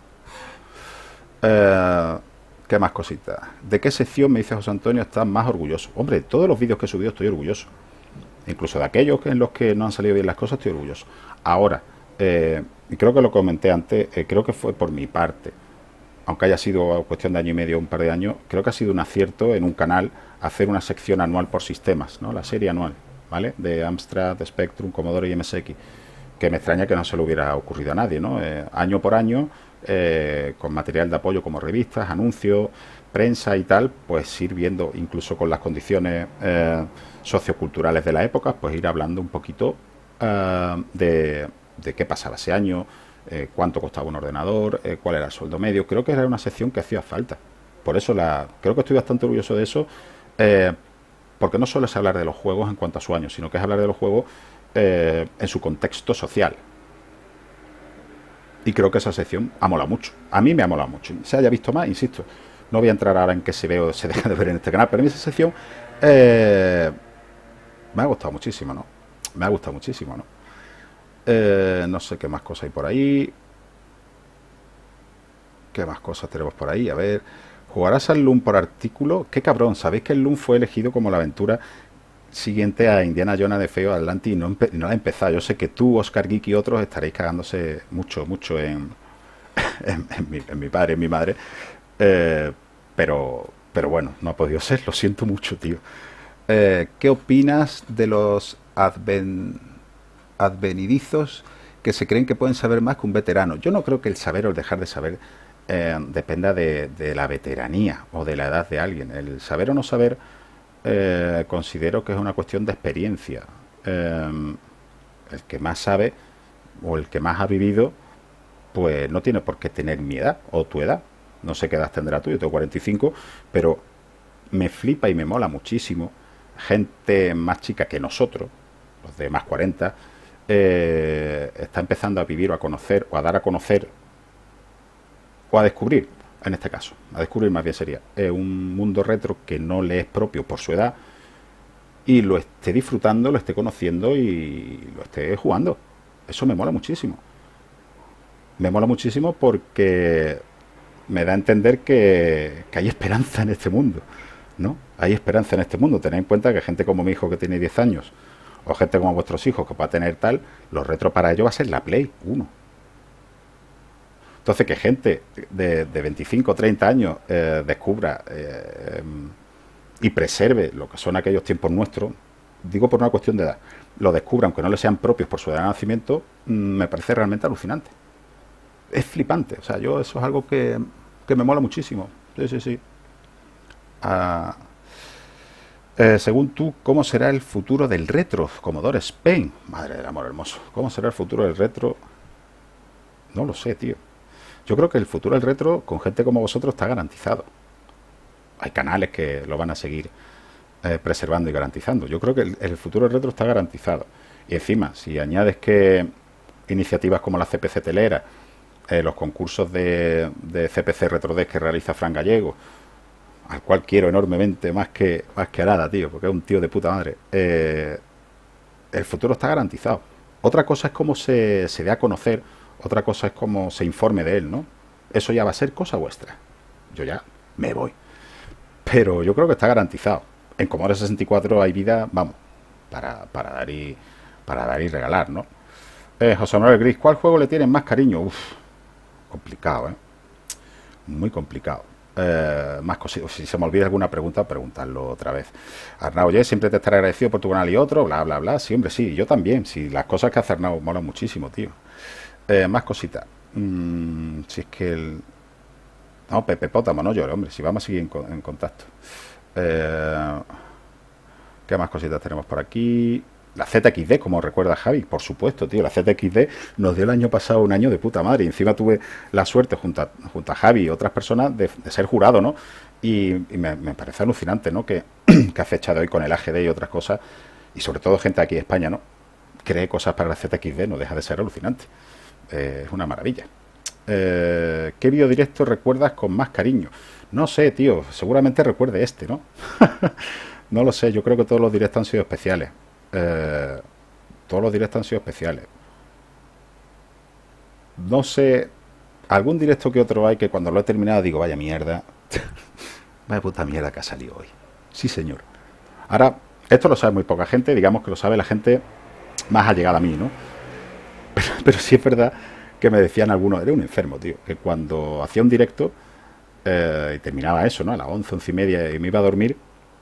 Eh, ¿Qué más cositas? ¿De qué sección, me dice José Antonio, estás más orgulloso? Hombre, de todos los vídeos que he subido estoy orgulloso. Incluso de aquellos en los que no han salido bien las cosas estoy orgulloso. Ahora, eh, y creo que lo comenté antes, eh, creo que fue por mi parte, aunque haya sido cuestión de año y medio o un par de años, creo que ha sido un acierto en un canal hacer una sección anual por sistemas, ¿no? La serie anual, ¿vale? De Amstrad, de Spectrum, Commodore y M S X, que me extraña que no se le hubiera ocurrido a nadie, ¿no? Eh, año por año, eh, con material de apoyo como revistas, anuncios, prensa y tal, pues ir viendo, incluso con las condiciones eh, socioculturales de la época, pues ir hablando un poquito uh, de, de qué pasaba ese año, eh, cuánto costaba un ordenador, eh, cuál era el sueldo medio. Creo que era una sección que hacía falta. Por eso la creo que estoy bastante orgulloso de eso, eh, porque no solo es hablar de los juegos en cuanto a su año, sino que es hablar de los juegos eh, en su contexto social. Y creo que esa sección ha molado mucho. A mí me ha molado mucho. Se haya visto más, insisto. No voy a entrar ahora en qué se ve o se deja de ver en este canal, pero a mí esa sección eh, me ha gustado muchísimo, ¿no? Me ha gustado muchísimo, ¿no? Eh, no sé qué más cosas hay por ahí. ¿Qué más cosas tenemos por ahí? A ver. ¿Jugarás al Loom por artículo? Qué cabrón. ¿Sabéis que el Loom fue elegido como la aventura siguiente a Indiana Jones de Feo Adelante y no, empe no la ha empezado? Yo sé que tú, Oscar Geek y otros estaréis cagándose mucho, mucho en, en, en, mi, en mi padre, en mi madre. Eh, pero, pero bueno, no ha podido ser. Lo siento mucho, tío. Eh, ¿Qué opinas de los adven, advenidizos que se creen que pueden saber más que un veterano? Yo no creo que el saber o el dejar de saber eh, dependa de, de la veteranía o de la edad de alguien. El saber o no saber eh, considero que es una cuestión de experiencia. Eh, el que más sabe o el que más ha vivido, pues no tiene por qué tener mi edad o tu edad. No sé qué edad tendrá tú, yo tengo cuarenta y cinco, pero me flipa y me mola muchísimo gente más chica que nosotros, los de más cuarenta, eh, está empezando a vivir o a conocer o a dar a conocer o a descubrir, en este caso, a descubrir más bien sería eh, un mundo retro que no le es propio por su edad y lo esté disfrutando, lo esté conociendo y lo esté jugando. Eso me mola muchísimo. Me mola muchísimo porque me da a entender que, que hay esperanza en este mundo, ¿no? Hay esperanza en este mundo. Tened en cuenta que gente como mi hijo que tiene diez años o gente como vuestros hijos que va a tener tal, los retro para ellos va a ser la Play uno. Entonces que gente de, de veinticinco o treinta años eh, descubra eh, y preserve lo que son aquellos tiempos nuestros, digo por una cuestión de edad, lo descubra aunque no le sean propios por su edad de nacimiento, me parece realmente alucinante. Es flipante, o sea, yo eso es algo que, que me mola muchísimo. Sí, sí, sí. Ah, eh, según tú, ¿cómo será el futuro del retro? Commodore Spain. Madre del amor hermoso. ¿Cómo será el futuro del retro? No lo sé, tío. Yo creo que el futuro del retro, con gente como vosotros, está garantizado. Hay canales que lo van a seguir eh, preservando y garantizando. Yo creo que el, el futuro del retro está garantizado. Y encima, si añades que iniciativas como la C P C Telera, eh, los concursos de, de C P C Retrodesk que realiza Fran Gallego, al cual quiero enormemente más que, más que a nada, tío, porque es un tío de puta madre. Eh, el futuro está garantizado. Otra cosa es cómo se, se dé a conocer, otra cosa es cómo se informe de él, ¿no? Eso ya va a ser cosa vuestra. Yo ya me voy. Pero yo creo que está garantizado. En Commodore sesenta y cuatro hay vida, vamos, para, para dar y para dar y regalar, ¿no? Eh, José Manuel Gris, ¿cuál juego le tienen más cariño? Uf, complicado, ¿eh? Muy complicado. Eh, más cositas. Si se me olvida alguna pregunta, preguntarlo otra vez. Arnau, oye, siempre te estaré agradecido por tu canal y otro, bla, bla, bla. Sí, hombre, sí, yo también. Sí, las cosas que hace Arnau molan muchísimo, tío. Eh, más cositas. Mm, si es que el... No, Pepe Pótamo, no llore, hombre, si vamos a seguir en, co- en contacto. Eh, ¿Qué más cositas tenemos por aquí? La Z X D, como recuerda Javi, por supuesto, tío. La Z X D nos dio el año pasado un año de puta madre. Y encima tuve la suerte, junto a, junto a Javi y otras personas, de, de ser jurado, ¿no? Y, y me, me parece alucinante, ¿no? Que, que a fecha de hoy con el A G D y otras cosas, y sobre todo gente aquí de España, ¿no? Cree cosas para la Z X D, no deja de ser alucinante. Eh, es una maravilla. Eh, ¿Qué videodirecto recuerdas con más cariño? No sé, tío. Seguramente recuerde este, ¿no? No lo sé. Yo creo que todos los directos han sido especiales. Eh, todos los directos han sido especiales. No sé. Algún directo que otro hay que cuando lo he terminado digo, vaya mierda. Vaya puta mierda que ha salido hoy. Sí, señor. Ahora, esto lo sabe muy poca gente. Digamos que lo sabe la gente más allegada a mí, ¿no? Pero, pero sí es verdad que me decían algunos, era un enfermo, tío, que cuando hacía un directo eh, y terminaba eso, ¿no? A las once, once y media y me iba a dormir,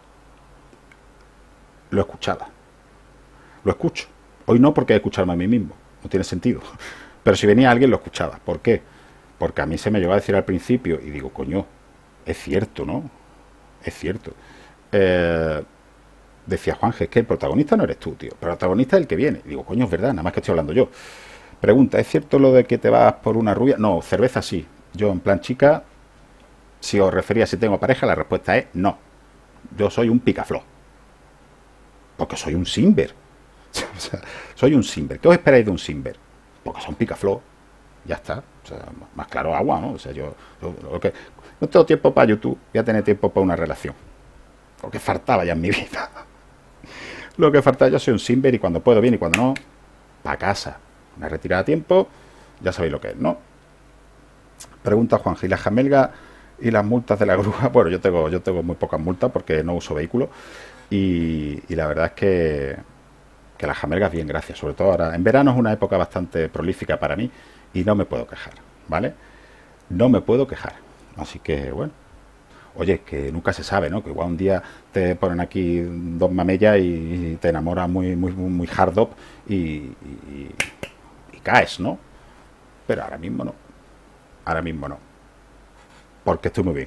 lo escuchaba. Lo escucho. Hoy no, porque escucharme a mí mismo. No tiene sentido. Pero si venía alguien, lo escuchaba. ¿Por qué? Porque a mí se me llegó a decir al principio, y digo, coño, es cierto, ¿no? Es cierto. Eh, decía Juanje, es que el protagonista no eres tú, tío. El protagonista es el que viene. Y digo, coño, es verdad, nada más que estoy hablando yo. Pregunta, ¿es cierto lo de que te vas por una rubia? No, cerveza sí. Yo, en plan chica, si os refería si tengo pareja, la respuesta es no. Yo soy un picaflor. Porque soy un simber. O sea, soy un simber. ¿Qué os esperáis de un simber? Porque soy un picaflor. Ya está. O sea, más claro agua, ¿no? O sea, yo, yo lo que, no tengo tiempo para YouTube, voy a tener tiempo para una relación. Lo que faltaba ya en mi vida. Lo que faltaba, yo soy un simber y cuando puedo bien y cuando no, para casa. Una retirada a tiempo, ya sabéis lo que es, ¿no? Pregunta Juan, ¿y las jamelgas y las multas de la grúa? Bueno, yo tengo, yo tengo muy pocas multas porque no uso vehículo y, y la verdad es que, que las jamelgas bien, gracias. Sobre todo ahora, en verano es una época bastante prolífica para mí y no me puedo quejar, ¿vale? No me puedo quejar. Así que, bueno. Oye, que nunca se sabe, ¿no? Que igual un día te ponen aquí dos mamellas y te enamoras muy, muy, muy hard up y, y, y caes, ¿no? Pero ahora mismo no. Ahora mismo no. Porque estoy muy bien.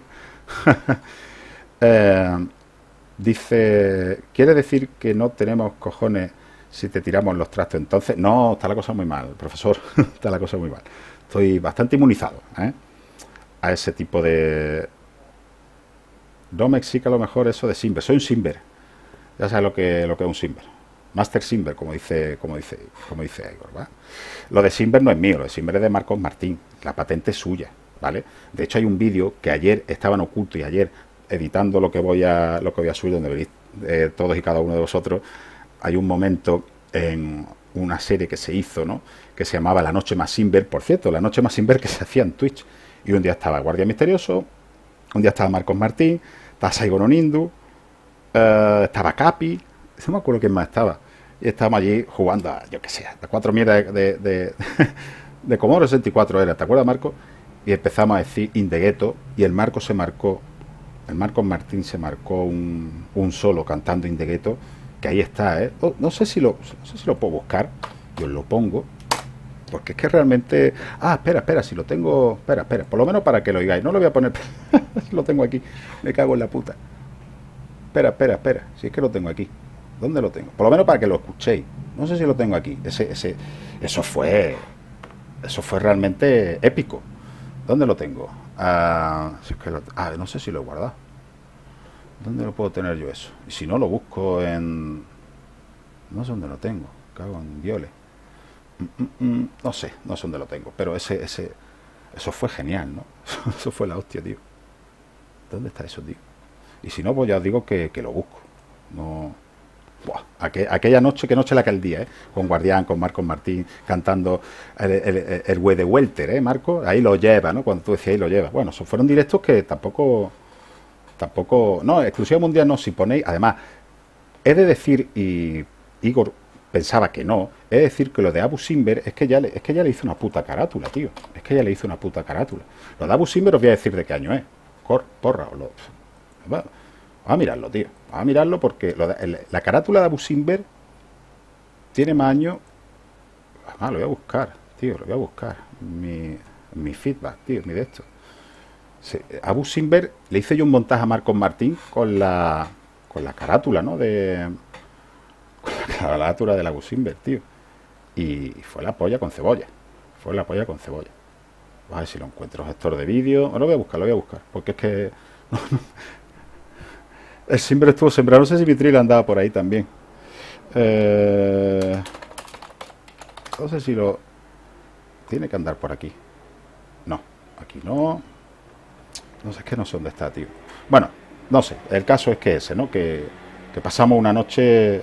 eh, dice, ¿quiere decir que no tenemos cojones si te tiramos los trastos? Entonces, no, está la cosa muy mal, profesor. Está la cosa muy mal. Estoy bastante inmunizado, ¿eh? A ese tipo de... No me explica a lo mejor eso de Simber. Soy un Simber. Ya sabes lo que, lo que es un Simber. Master Simber, como dice, como dice, como dice Igor, ¿va? Lo de Simber no es mío, lo de Simber es de Marcos Martín. La patente es suya, ¿vale? De hecho, hay un vídeo que ayer estaba en oculto y ayer, editando lo que voy a, lo que voy a subir, donde veréis eh, todos y cada uno de vosotros, hay un momento en una serie que se hizo, ¿no? Que se llamaba La Noche Más Simber. Por cierto, La Noche Más Simber que se hacía en Twitch. Y un día estaba Guardia Misterioso, un día estaba Marcos Martín, estaba Saigon Onindu, uh, estaba Capi, no me acuerdo quién más estaba. Y estábamos allí jugando a, yo qué sé, a cuatro mierdas de, de, de, de Commodore sesenta y cuatro era, ¿te acuerdas, Marco? Y empezamos a decir In the Ghetto, y el Marco se marcó, el Marcos Martín se marcó un, un solo cantando In the Ghetto, que ahí está, ¿eh? Oh, no sé si lo, no sé si lo puedo buscar, yo lo pongo. Porque es que realmente... Ah, espera, espera, si lo tengo... Espera, espera, por lo menos para que lo oigáis. No lo voy a poner... Lo tengo aquí. Me cago en la puta. Espera, espera, espera. Si es que lo tengo aquí. ¿Dónde lo tengo? Por lo menos para que lo escuchéis. No sé si lo tengo aquí. Ese, ese, eso fue... Eso fue realmente épico. ¿Dónde lo tengo? Ah, si es que lo, ah, no sé si lo he guardado. ¿Dónde lo puedo tener yo eso? Y si no, lo busco en... No sé dónde lo tengo. Cago en viole. mm, mm, mm, no sé, no sé dónde lo tengo, pero ese, ese, eso fue genial, ¿no? Eso fue la hostia, tío. ¿Dónde está eso, tío? Y si no, pues ya os digo que, que lo busco. No. Buah, aqu aquella noche, qué noche la que el día, ¿eh? Con Guardián, con Marcos Martín, cantando el, el, el, el We de Welter, ¿eh, Marco? Ahí lo lleva, ¿no? Cuando tú decías ahí lo lleva. Bueno, esos fueron directos que tampoco. Tampoco. No, exclusiva mundial no, si ponéis. Además, he de decir, y Igor pensaba que no, he de decir que lo de Abu Simber es que ya le, es que ya le hizo una puta carátula, tío. Es que ya le hizo una puta carátula. Lo de Abu Simber os voy a decir de qué año es. Cor, porra, o lo. Bueno, vamos a mirarlo, tío. Vamos a mirarlo porque lo de, el, la carátula de Abu Simber tiene más años. Ah, lo voy a buscar, tío, lo voy a buscar. Mi, mi feedback, tío, mi de esto. Sí, Abu Simber le hice yo un montaje a Marcos Martín con la con la carátula, ¿no? De con la carátula de la Abu Simber, tío. Y fue la polla con cebolla. Fue la polla con cebolla. A ver si lo encuentro, gestor de vídeo. Lo voy a buscar, lo voy a buscar. Porque es que el Simber estuvo sembrado. No sé si Vitril andaba por ahí también. Eh... No sé si lo... Tiene que andar por aquí. No, aquí no. No sé, es que no sé dónde está, tío. Bueno, no sé. El caso es que ese, ¿no? Que, que pasamos una noche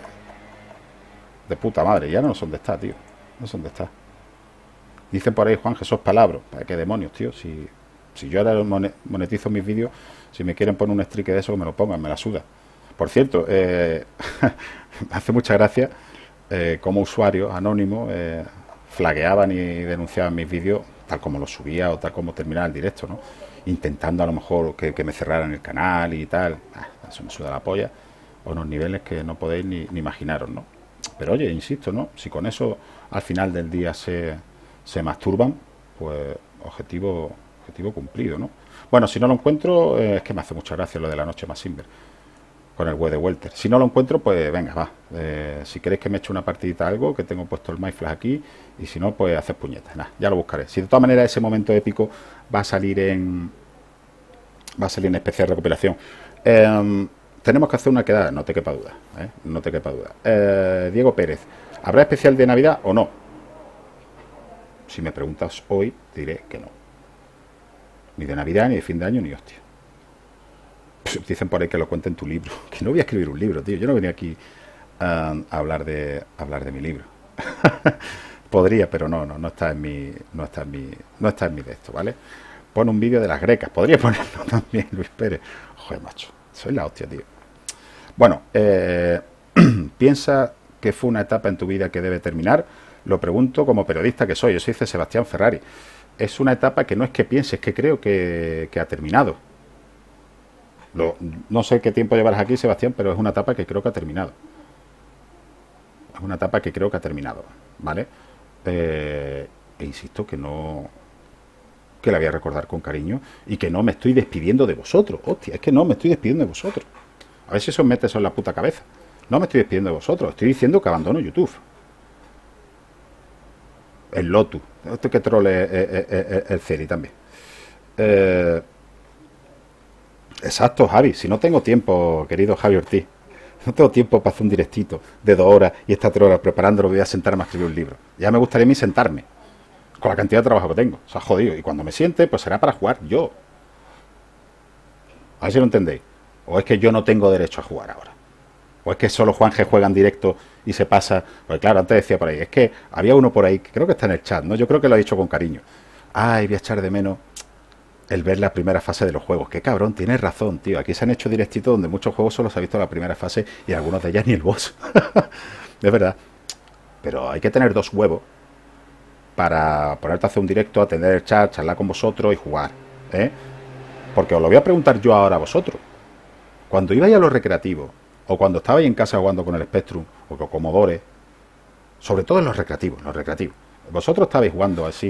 de puta madre. Ya no sé dónde está, tío. No sé dónde está. Dicen por ahí, Juan, que sos palabras. ¿Para qué demonios, tío? Si, si yo ahora monetizo mis vídeos, si me quieren poner un streak de eso, que me lo pongan, me la suda. Por cierto, eh, me hace mucha gracia eh, como usuarios anónimos eh, flagueaban y denunciaban mis vídeos tal como los subía o tal como terminaba el directo, ¿no? Intentando a lo mejor que, que me cerraran el canal y tal. Ah, eso me suda la polla. A unos niveles que no podéis ni, ni imaginaros, ¿no? Pero oye, insisto, ¿no? Si con eso al final del día se, se masturban, pues objetivo, objetivo cumplido, ¿no? Bueno, si no lo encuentro, eh, es que me hace mucha gracia lo de la noche más Simber con el We de Welter. Si no lo encuentro, pues venga, va. Eh, si queréis que me eche una partidita algo, que tengo puesto el MyFlash aquí, y si no, pues haces puñetas. Nah, ya lo buscaré. Si de todas maneras ese momento épico va a salir en va a salir en especial recopilación. Eh, tenemos que hacer una quedada, no te quepa duda, ¿eh? No te quepa duda. Eh, Diego Pérez, ¿habrá especial de Navidad o no? Si me preguntas hoy, diré que no. Ni de Navidad, ni de fin de año, ni hostia. Pues dicen por ahí que lo cuente en tu libro. Que no voy a escribir un libro, tío. Yo no venía aquí uh, a hablar de a hablar de mi libro. Podría, pero no, no, no está en mi, no está en mi, no está en mi de esto, ¿vale? Pon un vídeo de las grecas. Podría ponerlo también, Luis Pérez. Joder, macho. Soy la hostia, tío. Bueno, eh, piensa que fue una etapa en tu vida que debe terminar. Lo pregunto como periodista que soy. Yo soy Sebastián Ferrari. Es una etapa que no es que pienses, que creo que, que ha terminado. Lo, no sé qué tiempo llevarás aquí, Sebastián, pero es una etapa que creo que ha terminado. Es una etapa que creo que ha terminado, ¿vale? Eh, e insisto que no... que la voy a recordar con cariño y que no me estoy despidiendo de vosotros. Hostia, es que no me estoy despidiendo de vosotros. A ver si eso os mete eso en la puta cabeza. No me estoy despidiendo de vosotros. Estoy diciendo que abandono YouTube. El Lotus. Este que trole el, el Celi también. Eh... Exacto, Javi. Si no tengo tiempo, querido Javi Ortiz, no tengo tiempo para hacer un directito de dos horas y estar tres horas preparándolo, voy a sentarme a escribir un libro. Ya me gustaría a mí sentarme con la cantidad de trabajo que tengo. O sea, jodido. Y cuando me siente, pues será para jugar yo. A ver si lo entendéis. O es que yo no tengo derecho a jugar ahora. O es que solo Juan G juega en directo y se pasa. Pues claro, antes decía por ahí. Es que había uno por ahí que creo que está en el chat, ¿no? Yo creo que lo ha dicho con cariño. Ay, voy a echar de menos el ver la primera fase de los juegos. Qué cabrón, tienes razón, tío. Aquí se han hecho directitos donde muchos juegos solo se ha visto la primera fase y algunos de ellas ni el boss. Es verdad. Pero hay que tener dos huevos para ponerte a hacer un directo, atender el chat, charlar con vosotros y jugar, ¿eh? Porque os lo voy a preguntar yo ahora a vosotros. Cuando ibais a los recreativos, o cuando estabais en casa jugando con el Spectrum, o con Commodore, sobre todo en los recreativos, los recreativos, vosotros estabais jugando así...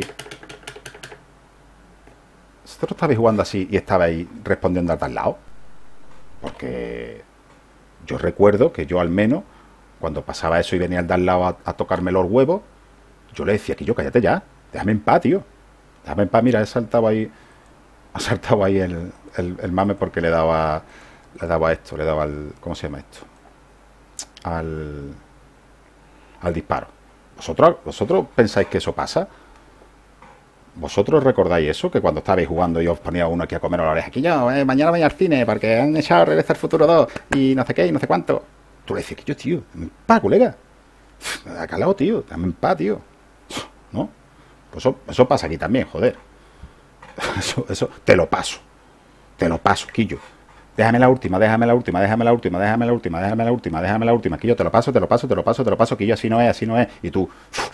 ¿Vosotros estabais jugando así y estabais respondiendo a tal lado? Porque yo recuerdo que yo al menos, cuando pasaba eso y venía el de al lado a, a tocarme los huevos, yo le decía que yo cállate ya, déjame en paz, tío. Déjame en paz, mira, he saltado ahí, ha saltado ahí el, el, el mame porque le daba, le daba esto, le daba al, ¿cómo se llama esto? Al, al disparo. ¿Vosotros, ¿Vosotros pensáis que eso pasa? ¿Vosotros recordáis eso? Que cuando estabais jugando y os ponía uno aquí a comer a la oreja, aquí yo, eh, mañana voy al cine porque han echado Regreso al Futuro dos y no sé qué y no sé cuánto. Tú le dices que yo, tío, dame en paz, colega. Acá al lado, tío, dame en paz, tío. ¿No? Pues eso, eso pasa aquí también, joder. Eso, eso, te lo paso. Te lo paso, Quillo. Déjame la última, déjame la última, déjame la última, déjame la última, déjame la última, déjame la última. Quillo, te lo paso, te lo paso, te lo paso, te lo paso, Quillo, así no es, así no es. Y tú...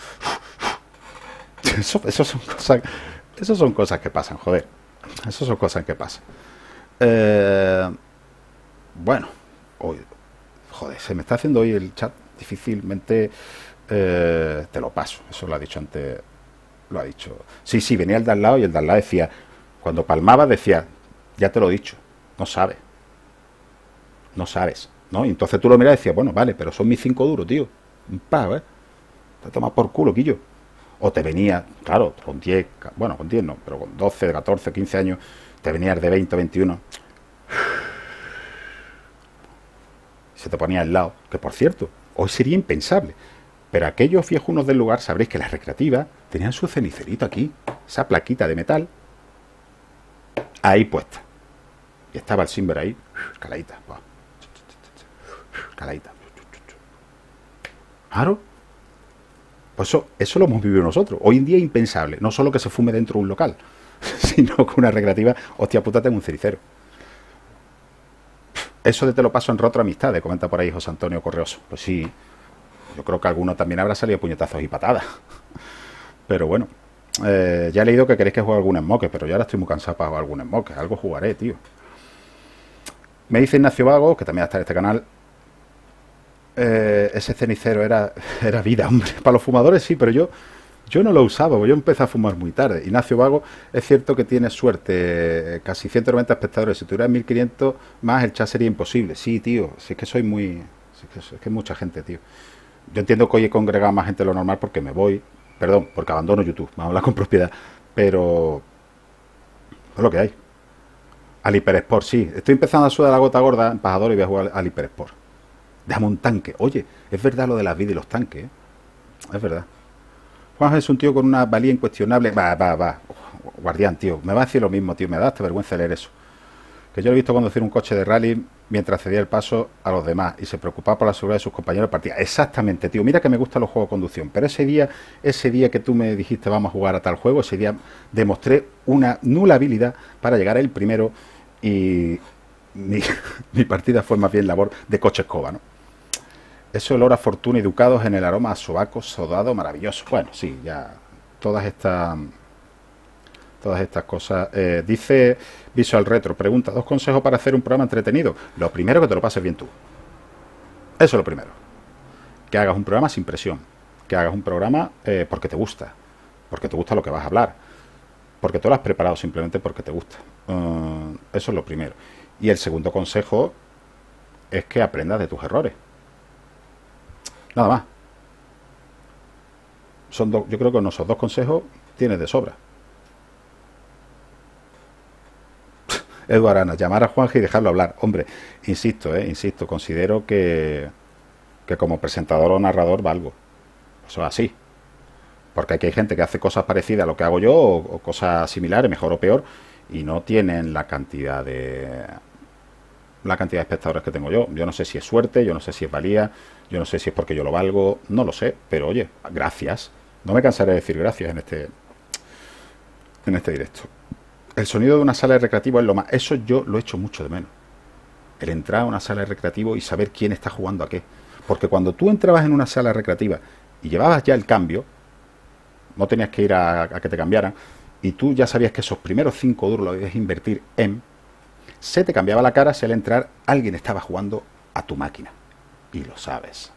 Eso, eso son cosas... Eso son cosas que pasan, joder. Eso son cosas que pasan. Eh, bueno, hoy, joder, se me está haciendo hoy el chat difícilmente. Eh, te lo paso, eso lo ha dicho antes. Lo ha dicho. Sí, sí, venía el de al lado y el de al lado decía, cuando palmaba decía, ya te lo he dicho, no sabes. No sabes, ¿no? Y entonces tú lo miras y decías, bueno, vale, pero son mis cinco duros, tío. Un pago, ¿eh? Te tomas por culo, Quillo. O te venía, claro, con diez, bueno, con diez no, pero con doce, catorce, quince años, te venías de veinte, veintiuno. Se te ponía al lado, que por cierto, hoy sería impensable. Pero aquellos viejunos del lugar sabréis que las recreativas tenían su cenicerito aquí, esa plaquita de metal, ahí puesta. Y estaba el Simber ahí, caladita, caladita. Claro. Pues eso, eso lo hemos vivido nosotros. Hoy en día es impensable. No solo que se fume dentro de un local, sino que una recreativa, hostia puta, tengo un cericero. Eso de te lo paso en Rotro Amistades, comenta por ahí José Antonio Correoso. Pues sí, yo creo que alguno también habrá salido puñetazos y patadas. Pero bueno, eh, ya he leído que queréis que juegue algún smoke, pero yo ahora estoy muy cansado para jugar algún smoke. Algo jugaré, tío. Me dice Ignacio Vago, que también está en este canal, eh, ese cenicero era, era vida, hombre. Para los fumadores sí, pero yo yo no lo usaba, yo empecé a fumar muy tarde. Ignacio Vago, es cierto que tiene suerte, casi ciento noventa espectadores. Si tuvieras mil quinientos más, el chat sería imposible. Sí, tío, si es que soy muy... Si es, que, es que es mucha gente, tío. Yo entiendo que hoy he congregado más gente de lo normal porque me voy, perdón, porque abandono YouTube, vamos a hablar con propiedad, pero es lo que hay. Al Hipersport, sí. Estoy empezando a sudar la gota gorda, empajador, y voy a jugar al Hipersport. Déjame un tanque. Oye, es verdad lo de las vidas y los tanques, ¿eh? Es verdad. Juan es un tío con una valía incuestionable. Va, va, va. Guardián, tío. Me va a decir lo mismo, tío. Me da hasta vergüenza leer eso. Que yo lo he visto conducir un coche de rally mientras cedía el paso a los demás y se preocupaba por la seguridad de sus compañeros de partida. Exactamente, tío. Mira que me gustan los juegos de conducción. Pero ese día, ese día que tú me dijiste vamos a jugar a tal juego, ese día demostré una nula habilidad para llegar el primero y mi, mi partida fue más bien labor de coche escoba, ¿no? Eso, olor a fortuna y ducados en el aroma a sobaco sodado maravilloso. Bueno, sí, ya todas estas todas estas cosas. Eh, dice Visual Retro, pregunta, dos consejos para hacer un programa entretenido. Lo primero, que te lo pases bien tú. Eso es lo primero. Que hagas un programa sin presión. Que hagas un programa eh, porque te gusta. Porque te gusta lo que vas a hablar. Porque tú lo has preparado simplemente porque te gusta. Uh, eso es lo primero. Y el segundo consejo es que aprendas de tus errores. Nada más. Son do, yo creo que con esos dos consejos tienes de sobra. Eduardo Arana, llamar a Juanje y dejarlo hablar. Hombre, insisto, eh, insisto, considero que, que como presentador o narrador valgo. Eso es así. Porque aquí hay gente que hace cosas parecidas a lo que hago yo, o, o cosas similares, mejor o peor, y no tienen la cantidad de la cantidad de espectadores que tengo yo. Yo no sé si es suerte, yo no sé si es valía, yo no sé si es porque yo lo valgo, no lo sé, pero oye, gracias. No me cansaré de decir gracias en este en este directo. El sonido de una sala de recreativo es lo más... Eso yo lo echo mucho de menos. El entrar a una sala de recreativo y saber quién está jugando a qué. Porque cuando tú entrabas en una sala recreativa y llevabas ya el cambio, no tenías que ir a, a que te cambiaran, y tú ya sabías que esos primeros cinco duros los ibas a invertir en... Se te cambiaba la cara si al entrar alguien estaba jugando a tu máquina. Y lo sabes.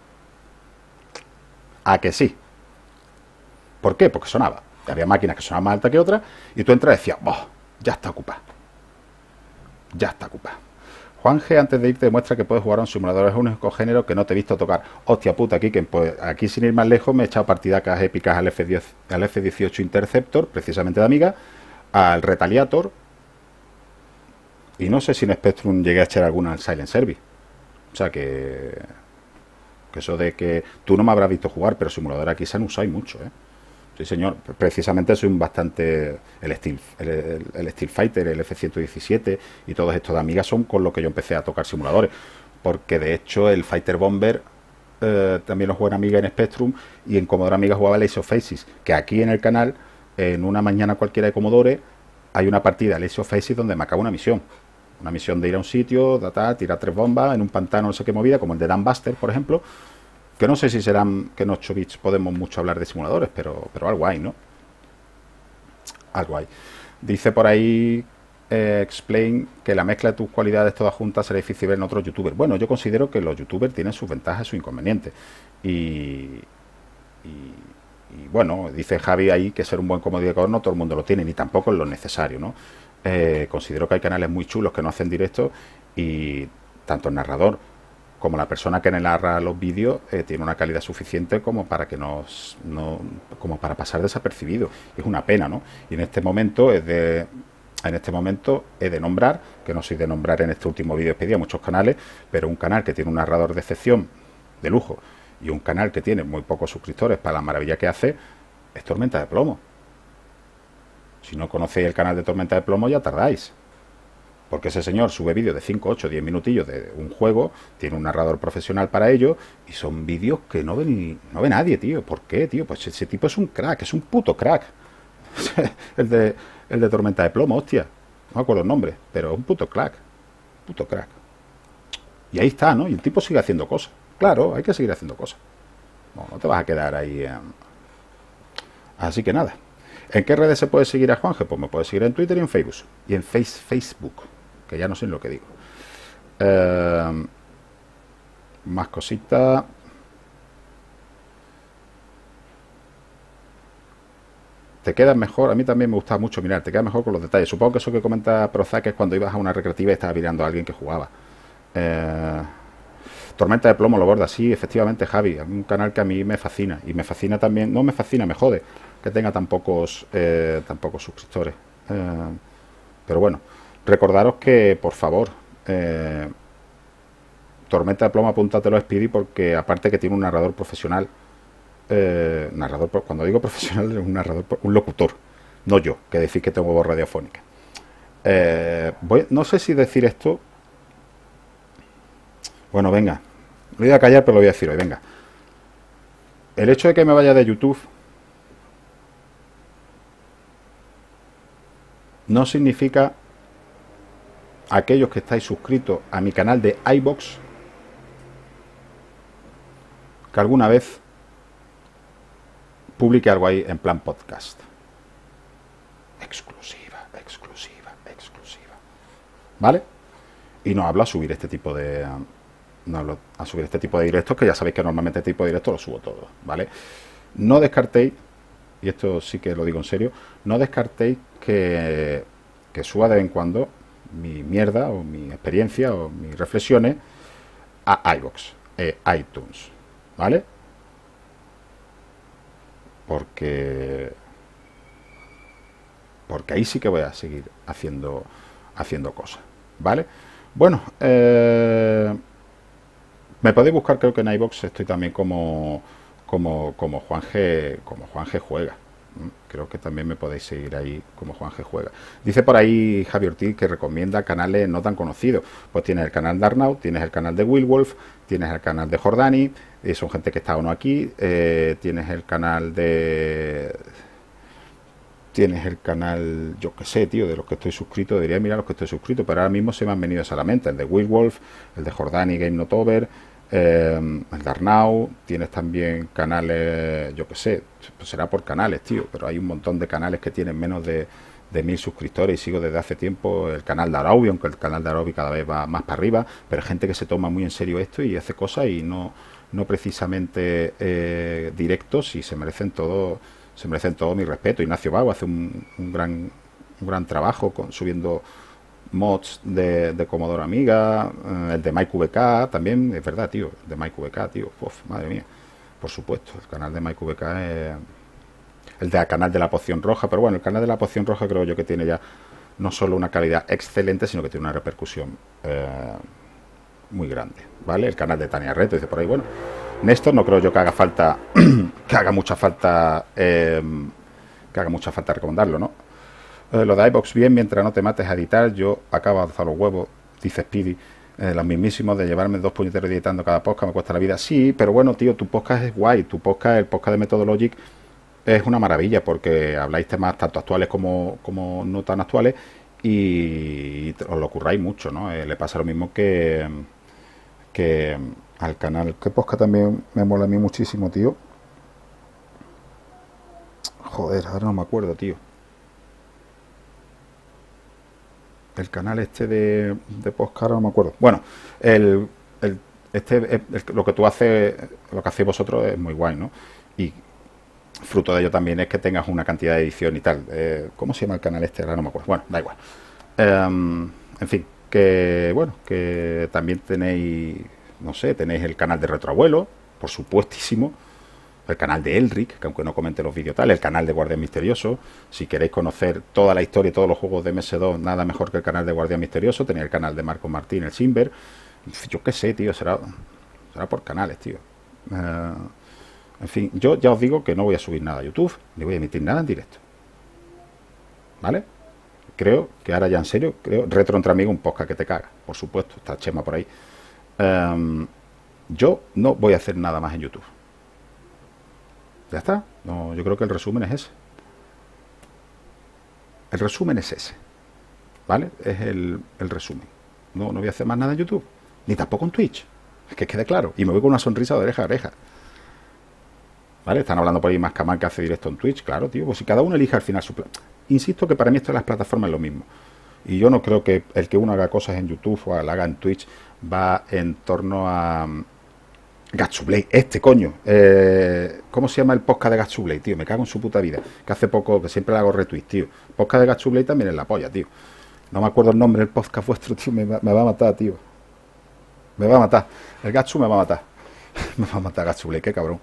¿A que sí? ¿Por qué? Porque sonaba. Había máquinas que sonaban más alta que otras, y tú entras y decías, ¡boh! Ya está ocupada. Ya está ocupada. Juan G, antes de irte, demuestra que puedes jugar a un simulador. Es un único género que no te he visto tocar. Hostia puta, aquí, que pues, aquí sin ir más lejos me he echado partidacas épicas al F diez, al F dieciocho Interceptor, precisamente de Amiga, al Retaliator, y no sé si en Spectrum llegué a echar alguna al Silent Service. O sea que... Que eso de que tú no me habrás visto jugar, pero simuladores aquí se han usado y mucho, ¿eh? Sí, señor. Precisamente soy un bastante... El Steel, el, el, el Steel Fighter, el F ciento diecisiete y todos estos de Amiga son con lo que yo empecé a tocar simuladores. Porque de hecho el Fighter Bomber eh, también lo jugué en Amiga en Spectrum, y en Commodore Amiga jugaba el Ace of Faces, que aquí en el canal, en una mañana cualquiera de Commodore, hay una partida del Ace of Faces donde me acaba una misión. Una misión de ir a un sitio, data, tirar tres bombas en un pantano, no sé qué movida, como el de Dan Buster, por ejemplo. Que no sé si serán, que en ocho bits podemos mucho hablar de simuladores, pero, pero algo hay, ¿no? Algo hay. Dice por ahí, eh, Explain, que la mezcla de tus cualidades todas juntas será difícil ver en otros youtubers. Bueno, yo considero que los youtubers tienen sus ventajas y sus inconvenientes. Y, y, y bueno, dice Javi ahí que ser un buen comunicador no todo el mundo lo tiene, ni tampoco es lo necesario, ¿no? Eh, considero que hay canales muy chulos que no hacen directo, y tanto el narrador como la persona que narra los vídeos eh, tiene una calidad suficiente como para que nos, no, como para pasar desapercibido. Es una pena, ¿no? Y en este momento es de, en este momento he de nombrar, que no soy de nombrar en este último vídeo, pedía muchos canales, pero un canal que tiene un narrador de excepción de lujo y un canal que tiene muy pocos suscriptores para la maravilla que hace, es Tormenta de Plomo. Si no conocéis el canal de Tormenta de Plomo, ya tardáis. Porque ese señor sube vídeos de cinco, ocho, diez minutillos de un juego, tiene un narrador profesional para ello, y son vídeos que no ve, ni, no ve nadie, tío. ¿Por qué, tío? Pues ese tipo es un crack, es un puto crack. el, de, el de Tormenta de Plomo, hostia. No me acuerdo el nombre, pero es un puto crack. Puto crack. Y ahí está, ¿no? Y el tipo sigue haciendo cosas. Claro, hay que seguir haciendo cosas. No, no te vas a quedar ahí. Eh... Así que nada. ¿En qué redes se puede seguir a Juanje? Pues me puedes seguir en Twitter y en Facebook. Y en face, Facebook. Que ya no sé en lo que digo. Eh, más cositas. Te quedas mejor, a mí también me gusta mucho mirar, te quedas mejor con los detalles. Supongo que eso que comenta Prozac es cuando ibas a una recreativa y estabas mirando a alguien que jugaba. Eh, Tormenta de Plomo lo borda, sí, efectivamente, Javi. Es un canal que a mí me fascina. Y me fascina también, no me fascina, me jode que tenga tan pocos, eh, tan pocos suscriptores. Eh, pero bueno. Recordaros que, por favor, eh, Tormenta de Plomo, apúntatelo a Speedy, porque aparte que tiene un narrador profesional, eh, narrador, cuando digo profesional, es un narrador, un locutor, no yo, que decir que tengo voz radiofónica. Eh, voy, no sé si decir esto. Bueno, venga, lo voy a callar, pero lo voy a decir hoy, venga. El hecho de que me vaya de YouTube no significa, aquellos que estáis suscritos a mi canal de iVoox, que alguna vez publique algo ahí en plan podcast. Exclusiva, exclusiva, exclusiva. ¿Vale? Y no hablo a subir este tipo de... No hablo a subir este tipo de directos, que ya sabéis que normalmente este tipo de directos los subo todos, ¿vale? No descartéis, y esto sí que lo digo en serio, no descartéis que, que suba de vez en cuando mi mierda o mi experiencia o mis reflexiones a iVoox, e iTunes, ¿vale? Porque porque ahí sí que voy a seguir haciendo haciendo cosas, ¿vale? Bueno, eh, me podéis buscar, creo que en iVoox estoy también como como como Juanje, como Juanje Juega. Creo que también me podéis seguir ahí como Juanje Juega. Dice por ahí Javi Ortiz que recomienda canales no tan conocidos. Pues tienes el canal de Arnaud, tienes el canal de Will Wolf, tienes el canal de Jordani, y son gente que está o no aquí. Eh, tienes el canal de... Tienes el canal, yo qué sé, tío, de los que estoy suscrito. Debería mirar los que estoy suscrito, pero ahora mismo se me han venido a la mente. El de Will Wolf, el de Jordani, Game Not Over, eh, el de Arnaud. Tienes también canales, yo qué sé, pues será por canales, tío, pero hay un montón de canales que tienen menos de, de mil suscriptores y sigo desde hace tiempo. El canal de Araubi, aunque el canal de Araubi cada vez va más para arriba, pero hay gente que se toma muy en serio esto y hace cosas y no, no precisamente eh, directos, y se merecen todo, se merecen todo mi respeto. Ignacio Vago hace un, un gran un gran trabajo con, subiendo mods de, de Commodore Amiga, eh, el de Mike V K también, es verdad, tío, el de Mike V K, tío, uf, madre mía, por supuesto, el canal de Mike V K es el de canal de la Poción Roja, pero bueno, el canal de la Poción Roja creo yo que tiene ya no solo una calidad excelente, sino que tiene una repercusión eh, muy grande, ¿vale? El canal de Tania Reto, dice por ahí, bueno, Néstor no creo yo que haga falta, que haga mucha falta, eh, que haga mucha falta recomendarlo, ¿no? Eh, lo de iVoox bien, mientras no te mates a editar, yo acabo hasta los huevos, dice Speedy, eh, los mismísimos de llevarme dos puñeteros editando cada podcast, me cuesta la vida. Sí, pero bueno, tío, tu podcast es guay, tu podcast, el podcast de Methodologic, es una maravilla, porque habláis temas tanto actuales como, como no tan actuales, y os lo curráis mucho, ¿no? Eh, le pasa lo mismo que, que al canal, que podcast también me mola a mí muchísimo, tío. Joder, ahora no me acuerdo, tío. El canal este de, de podcast, ahora no me acuerdo. Bueno, el, el, este, el, lo que tú haces, lo que hacéis vosotros es muy guay, ¿no? Y fruto de ello también es que tengas una cantidad de edición y tal. Eh, ¿Cómo se llama el canal este? Ahora no me acuerdo. Bueno, da igual. Um, en fin, que bueno, que también tenéis, no sé, tenéis el canal de Retroabuelo, por supuestísimo. El canal de Elric, que aunque no comente los vídeos tal, el canal de Guardián Misterioso. Si queréis conocer toda la historia y todos los juegos de M S dos, nada mejor que el canal de Guardián Misterioso. Tenéis el canal de Marco Martín, el Simber. Yo qué sé, tío, será, será por canales, tío. Uh, en fin, yo ya os digo que no voy a subir nada a YouTube, ni voy a emitir nada en directo. ¿Vale? Creo que ahora ya en serio, creo, Retro entre amigos, un podcast que te caga, por supuesto, está Chema por ahí. Um, yo no voy a hacer nada más en YouTube. Ya está. No, yo creo que el resumen es ese. El resumen es ese. ¿Vale? Es el, el resumen. No, no voy a hacer más nada en YouTube. Ni tampoco en Twitch. Es que quede claro. Y me voy con una sonrisa de oreja a oreja. ¿Vale? Están hablando por ahí más Kamal que hace directo en Twitch. Claro, tío. Pues si cada uno elige al final su... Insisto que para mí esto de las plataformas es lo mismo. Y yo no creo que el que uno haga cosas en YouTube o la haga en Twitch va en torno a... Gatsublade, este coño, eh, ¿cómo se llama el podcast de Gatsublade, tío? Me cago en su puta vida, que hace poco, que siempre le hago retweet, tío. El podcast de Gatsublade también es la polla, tío. No me acuerdo el nombre del podcast vuestro, tío, me va, me va a matar, tío. Me va a matar, el Gatsu me va a matar. Me va a matar Gatsublade, qué cabrón.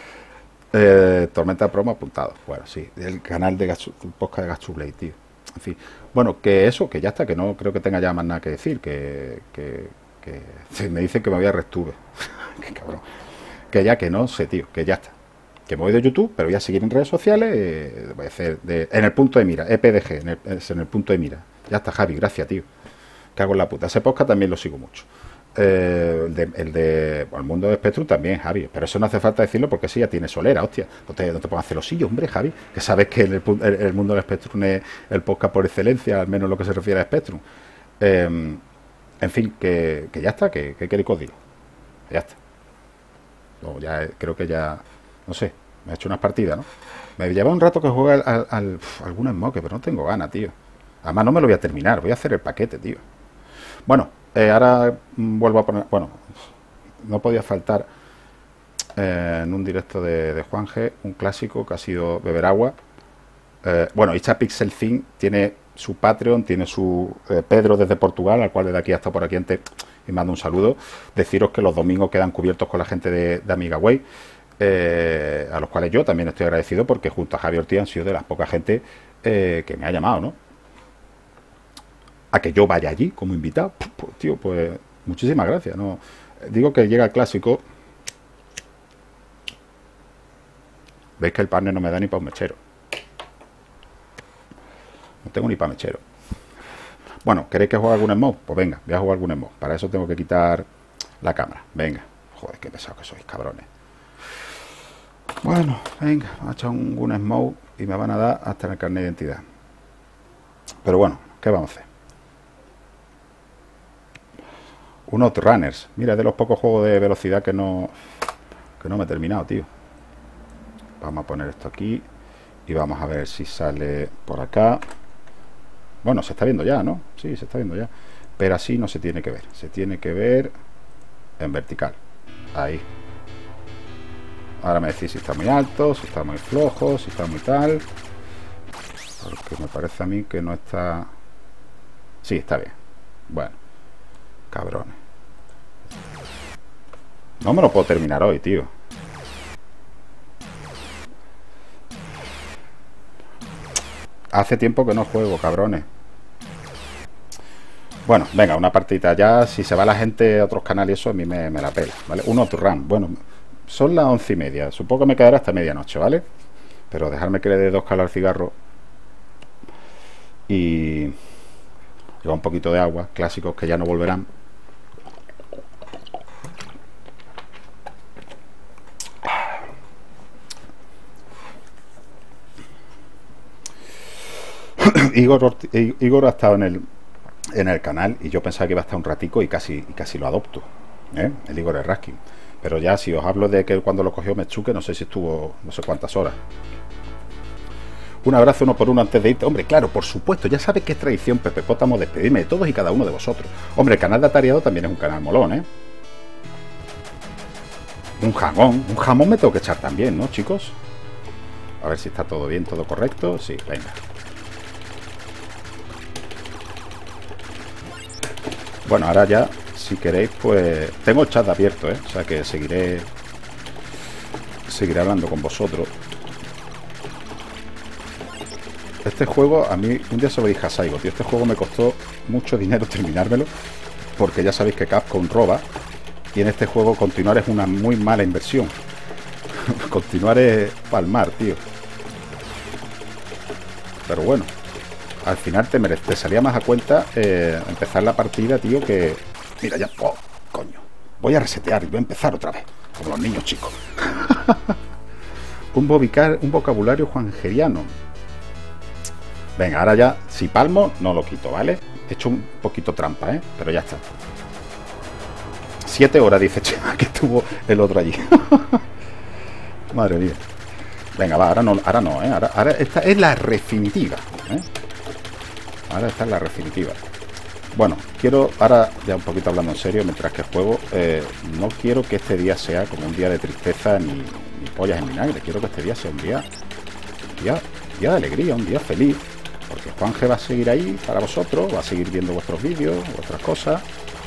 Eh, Tormenta Promo apuntado, bueno, sí, el canal de Gatsu, el podcast de Gatsublade, tío. En fin, bueno, que eso, que ya está, que no creo que tenga ya más nada que decir, que... que, que sí, me dicen que me voy a Restube. Qué cabrón. Que ya que no sé, tío, que ya está. Que me voy de YouTube, pero voy a seguir en redes sociales. Eh, voy a hacer de, en el punto de mira, E P D G, en el, es en el punto de mira. Ya está, Javi, gracias, tío. Cago en la puta. Ese podcast también lo sigo mucho. Eh, el de, el de bueno, el mundo de Spectrum también, Javi. Pero eso no hace falta decirlo porque sí, ya tiene solera, hostia. No te, no te pongas celosillo, hombre, Javi. Que sabes que el, el, el mundo del Spectrum es el podcast por excelencia, al menos lo que se refiere a Spectrum. Eh, en fin, que, que ya está, que, que queréis que os diga. Ya está. No, ya creo que ya, no sé, me he hecho unas partidas, ¿no? Me lleva un rato que juegue al, al, al uf, algún smoke, pero no tengo ganas, tío. Además no me lo voy a terminar, voy a hacer el paquete, tío. Bueno, eh, ahora mmm, vuelvo a poner, bueno, no podía faltar eh, en un directo de, de Juan G, un clásico que ha sido beber agua. Eh, bueno, Icha Pixel Thing tiene su Patreon, tiene su eh, Pedro desde Portugal, al cual desde aquí hasta por aquí antes y mando un saludo. Deciros que los domingos quedan cubiertos con la gente de, de AmigaWay, eh, a los cuales yo también estoy agradecido porque junto a Javier Ortiz han sido de las pocas gente eh, que me ha llamado, ¿no? A que yo vaya allí como invitado, pues, tío, pues muchísimas gracias, ¿no? Digo que llega el clásico. Veis que el partner no me da ni para un mechero. No tengo ni para mechero. Bueno, ¿queréis que juegue algún smoke? Pues venga, voy a jugar algún smoke. Para eso tengo que quitar la cámara. Venga. Joder, qué pesado que sois, cabrones. Bueno, venga, vamos a echar un, un smoke y me van a dar hasta el carnet de identidad. Pero bueno, ¿qué vamos a hacer? Un Outrunners. Mira, es de los pocos juegos de velocidad que no, que no me he terminado, tío. Vamos a poner esto aquí y vamos a ver si sale por acá. Bueno, se está viendo ya, ¿no? Sí, se está viendo ya. Pero así no se tiene que ver. Se tiene que ver en vertical. Ahí. Ahora me decís si está muy alto, si está muy flojo, si está muy tal. Porque me parece a mí que no está... Sí, está bien. Bueno. Cabrones. No me lo puedo terminar hoy, tío. Hace tiempo que no juego, cabrones. Bueno, venga, una partida ya. Si se va la gente a otros canales, eso a mí me, me la pela, ¿vale? Un Outrun. Bueno, Son las once y media. Supongo que me quedará hasta medianoche, ¿vale? Pero dejarme que le dé dos calas al cigarro. Y... lleva un poquito de agua. Clásicos que ya no volverán. Igor, Igor ha estado en el, en el canal y yo pensaba que iba a estar un ratico y casi, y casi lo adopto, ¿eh? El Igor Erraskin. Pero ya si os hablo de que cuando lo cogió Mechuque, no sé si estuvo no sé cuántas horas. Un abrazo uno por uno antes de irte. Hombre, claro, por supuesto, ya sabes que es tradición, Pepe Pótamo, despedirme de todos y cada uno de vosotros. Hombre, el canal de Atareado también es un canal molón, ¿eh? Un jamón, un jamón me tengo que echar también, ¿no, chicos? A ver si está todo bien, todo correcto. Sí, venga. Bueno, ahora ya, si queréis, pues... tengo el chat abierto, ¿eh? O sea que seguiré... Seguiré hablando con vosotros. Este juego, a mí... Un día se lo dije a Saigo, tío. Este juego me costó mucho dinero terminármelo. Porque ya sabéis que Capcom roba. Y en este juego continuar es una muy mala inversión. Continuar es palmar, tío. Pero bueno. Al final te, merece, te salía más a cuenta eh, empezar la partida, tío, que... Mira, ya... Oh, coño. Voy a resetear y voy a empezar otra vez. Como los niños chicos. un, bobicar, un vocabulario juangeriano. Venga, ahora ya, si palmo, no lo quito, ¿vale? He hecho un poquito trampa, ¿eh? Pero ya está. Siete horas, dice Chema, que estuvo el otro allí. Madre mía. Venga, va, ahora no, ahora no, ¿eh? Ahora, ahora esta es la definitiva, ¿eh? Ahora esta es la definitiva. Bueno, quiero, ahora ya un poquito hablando en serio, mientras que juego, eh, no quiero que este día sea como un día de tristeza ni, ni pollas en vinagre. Quiero que este día sea un día, un día, un día de alegría, un día feliz. Porque Juanje va a seguir ahí para vosotros, va a seguir viendo vuestros vídeos, vuestras cosas.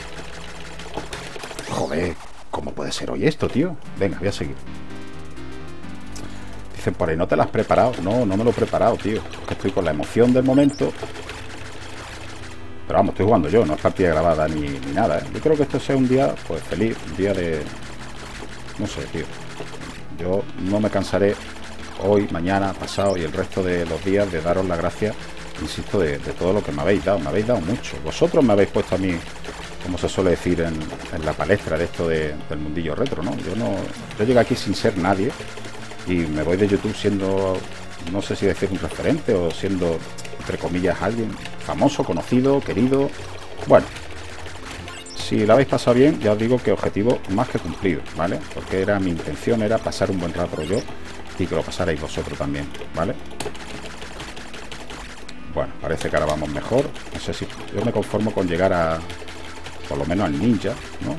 Joder, ¿cómo puede ser hoy esto, tío? Venga, voy a seguir. Dicen por ahí, ¿no te lo has preparado? No, no me lo he preparado, tío. Porque estoy con la emoción del momento. Pero vamos, estoy jugando yo, no es partida grabada ni, ni nada, ¿eh? Yo creo que esto sea un día, pues feliz, un día de... No sé, tío. Yo no me cansaré hoy, mañana, pasado y el resto de los días de daros las gracias, insisto, de, de todo lo que me habéis dado. Me habéis dado mucho. Vosotros me habéis puesto a mí, como se suele decir en, en la palestra de esto de, del mundillo retro, ¿no? Yo no... Yo llegué aquí sin ser nadie y me voy de YouTube siendo, no sé si decir un referente o siendo, entre comillas, alguien famoso, conocido, querido. Bueno, si la habéis pasado bien, ya os digo que objetivo más que cumplido, ¿vale? Porque era mi intención, era pasar un buen rato yo y que lo pasarais vosotros también, ¿vale? Bueno, parece que ahora vamos mejor. No sé si... Yo me conformo con llegar a... por lo menos al ninja, ¿no?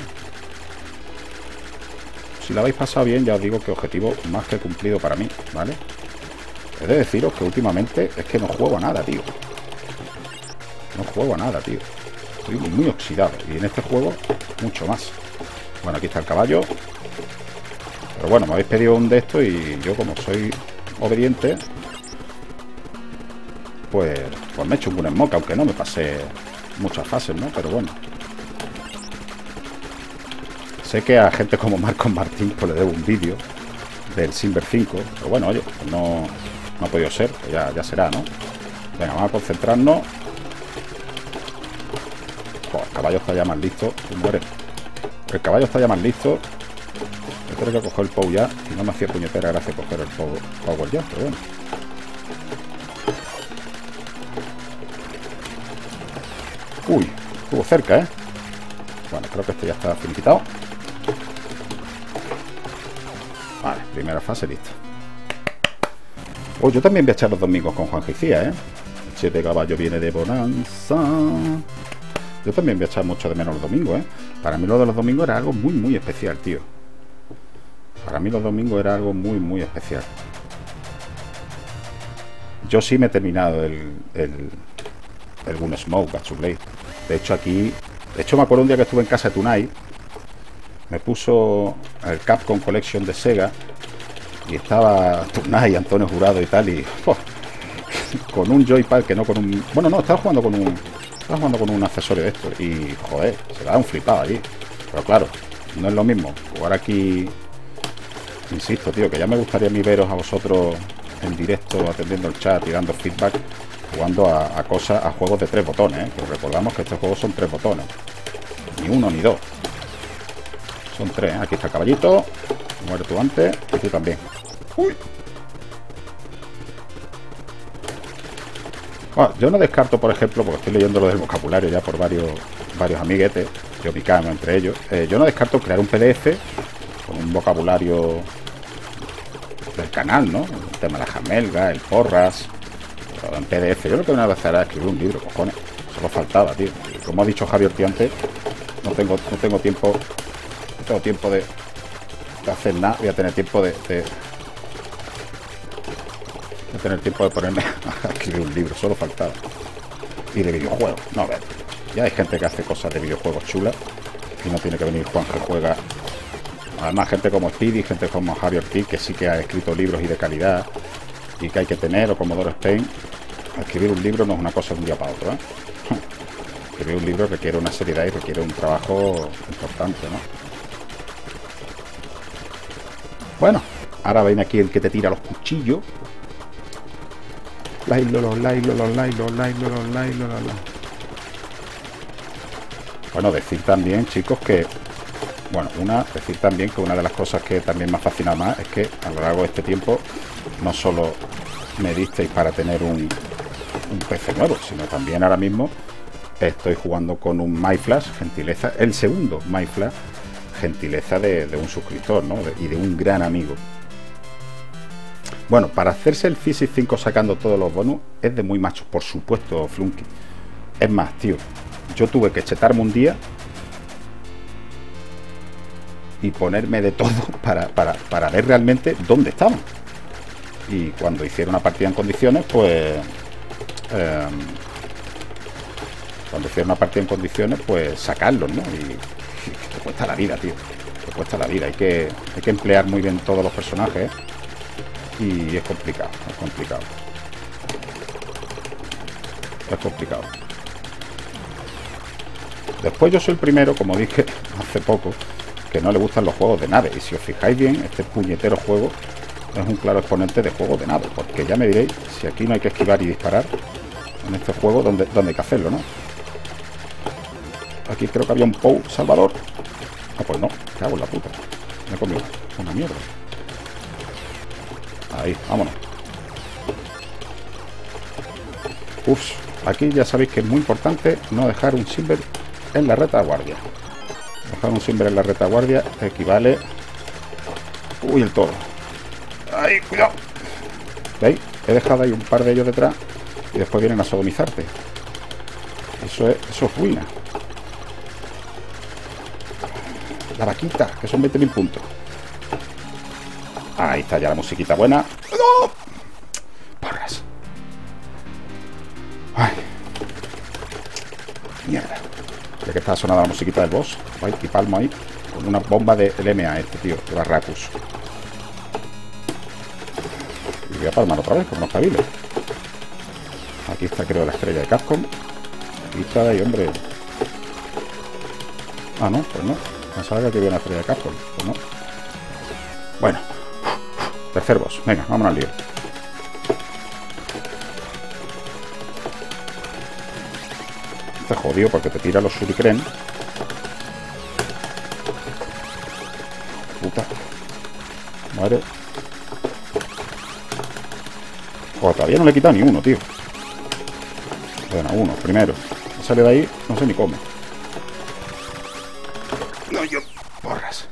Si la habéis pasado bien, ya os digo que objetivo más que cumplido para mí, ¿vale? He de deciros que últimamente es que no juego a nada, tío. No juego a nada, tío. Estoy muy oxidado. Y en este juego, mucho más. Bueno, aquí está el caballo. Pero bueno, me habéis pedido un de estos y yo, como soy obediente, pues, pues me he hecho un buen smoke, aunque no me pasé muchas fases, ¿no? Pero bueno. Sé que a gente como Marcos Martín pues le debo un vídeo del Silver cinco. Pero bueno, oye, pues no, no ha podido ser. Pues ya, ya será, ¿no? Venga, vamos a concentrarnos. Oh, el caballo está ya más listo. Muere. El caballo está ya más listo. Yo creo que coger el Pou ya. Y no me hacía puñetera gracia coger el Pou, Power ya, pero bueno. Uy, estuvo cerca, ¿eh? Bueno, creo que este ya está finiquitado. Vale, primera fase, listo. Oh, yo también voy a echar los domingos con Juan Gicía, ¿eh? El siete caballo viene de Bonanza. Yo también voy a echar mucho de menos los domingos, ¿eh? Para mí lo de los domingos era algo muy, muy especial, tío. Para mí los domingos era algo muy, muy especial. Yo sí me he terminado el... el, el Gunsmoke, Gatsublade. De hecho, aquí... De hecho, me acuerdo un día que estuve en casa de Tunai. Me puso el Capcom Collection de Sega. Y estaba Tunai, Antonio Jurado y tal. Y... Oh, con un joypad que no con un... Bueno, no, estaba jugando con un... Estaba jugando con un accesorio de esto. Y, joder, se le da un flipado allí. Pero claro, no es lo mismo jugar aquí Insisto, tío, que ya me gustaría a mí veros a vosotros en directo, atendiendo el chat y dando feedback, jugando a, a cosas, a juegos de tres botones, ¿eh? Que recordamos que estos juegos son tres botones. Ni uno ni dos. Son tres, ¿eh? Aquí está el caballito. Muere tú antes y tú también. ¡Uy! Bueno, yo no descarto, por ejemplo, porque estoy leyendo lo del vocabulario ya por varios varios amiguetes, yo mi cama entre ellos, eh, yo no descarto crear un P D F con un vocabulario del canal, ¿no? El tema de la jamelga, el porras, en P D F. Yo lo que me voy a hacer es escribir un libro, cojones. Solo faltaba, tío. Como ha dicho Javier Ortiz antes, no tengo, no tengo tiempo, no tengo tiempo de, de hacer nada. Voy a tener tiempo de, de Voy a tener tiempo de ponerme a escribir un libro, solo faltaba. Y de videojuegos, no, a ver. Ya hay gente que hace cosas de videojuegos chulas y no tiene que venir Juan que juega. Además, gente como Speedy, gente como Javier Ortiz, que sí que ha escrito libros y de calidad y que hay que tener, o como Doro Spain. Escribir un libro no es una cosa de un día para otro, ¿eh? Escribir un libro requiere una seriedad y requiere un trabajo importante, ¿no? Bueno, ahora viene aquí el que te tira los cuchillos. Lailo, los lailo, los lailo, lailo, los lailo, los lailo. Bueno, decir también, chicos, que... Bueno, una, decir también que una de las cosas que también me ha fascinado más es que a lo largo de este tiempo no solo me disteis para tener un, un P C nuevo, sino también ahora mismo estoy jugando con un MyFlash, gentileza, el segundo MyFlash, gentileza de, de un suscriptor, ¿no? De, y de un gran amigo. Bueno, para hacerse el Physics cinco sacando todos los bonus es de muy machos, por supuesto, Flunky. Es más, tío, yo tuve que chetarme un día y ponerme de todo para, para, para ver realmente dónde estaban. Y cuando hiciera una partida en condiciones, pues... Eh, cuando hiciera una partida en condiciones, pues sacarlos, ¿no? Y, y te cuesta la vida, tío. Te cuesta la vida. Hay que, hay que emplear muy bien todos los personajes, ¿eh? Y es complicado, es complicado. Es complicado. Después yo soy el primero, como dije hace poco, que no le gustan los juegos de nave. Y si os fijáis bien, este puñetero juego es un claro exponente de juegos de nave. Porque ya me diréis, si aquí no hay que esquivar y disparar, en este juego, ¿dónde, dónde hay que hacerlo, no? Aquí creo que había un Pou Salvador. Ah, pues no, cago en la puta. Me he comido una mierda. Ahí, vámonos. Uff, aquí ya sabéis que es muy importante no dejar un silver en la retaguardia. Dejar un silver en la retaguardia equivale... Uy, el toro. ¡Ay, cuidado! ¿Veis? He dejado ahí un par de ellos detrás y después vienen a sodomizarte. Eso es, eso es ruina. La vaquita, que son veinte mil puntos. Ahí está ya la musiquita buena. ¡No! Porras. Ay. Mierda. Ya que está sonando la musiquita del boss. Ay, y palmo ahí. Con una bomba de L M A este, tío. De Barracus. Y voy a palmar otra vez, como no espabile. Aquí está, creo, la estrella de Capcom. Aquí está ahí, hombre. Ah, no, pues no. Pensaba que aquí había una estrella de Capcom. Pues no. Bueno. Tercer boss. Venga, vámonos al lío. Te jodido porque te tira los shuriken. Puta. Muere. Oh, todavía no le he quitado ni uno, tío. Bueno, uno, primero. Sale de ahí, no sé ni cómo. No, yo. Porras.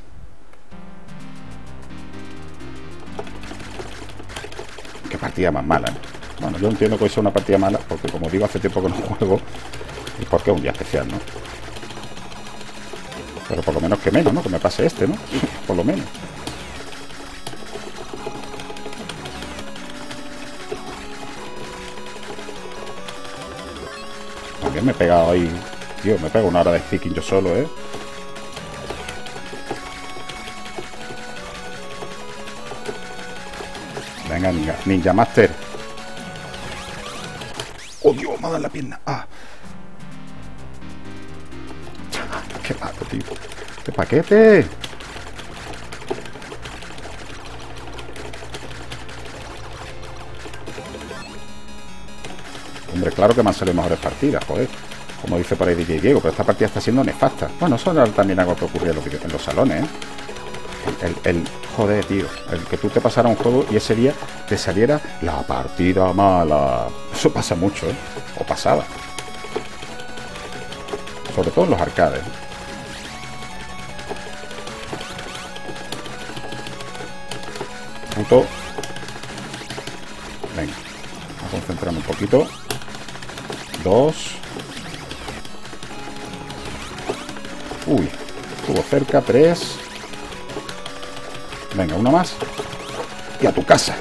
Qué partida más mala, ¿eh? Bueno, yo entiendo que hoy sea una partida mala, porque como digo, hace tiempo que no juego. Y porque es un día especial, ¿no? Pero por lo menos que menos, ¿no? Que me pase este, ¿no? Por lo menos. También me he pegado ahí. Tío, me pego una hora de speaking yo solo, ¿eh? Venga, Ninja, Ninja Master. ¡Oh, Dios! Me ha dado en la pierna. ¡Ah! ¡Qué mato, tío! ¡Qué paquete! Hombre, claro que me han salido mejores partidas, joder. Como dice por ahí D J Diego, pero esta partida está siendo nefasta. Bueno, eso era también algo que ocurría en los, en los salones, ¿eh? El, el, joder, tío, el que tú te pasara un juego y ese día te saliera la partida mala. Eso pasa mucho, ¿eh? O pasaba. Sobre todo en los arcades. Punto. Venga, vamos a concentrarme un poquito. Dos. Uy, estuvo cerca. Tres. Venga, una más. Y a tu casa.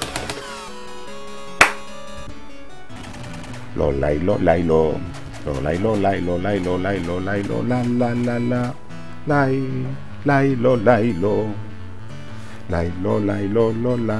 Lo lailo, lailo. Lo lailo, lailo, lailo, lailo, lailo, la, la, la, la. Lai, lailo, lailo. Lailo, lailo, lo, la.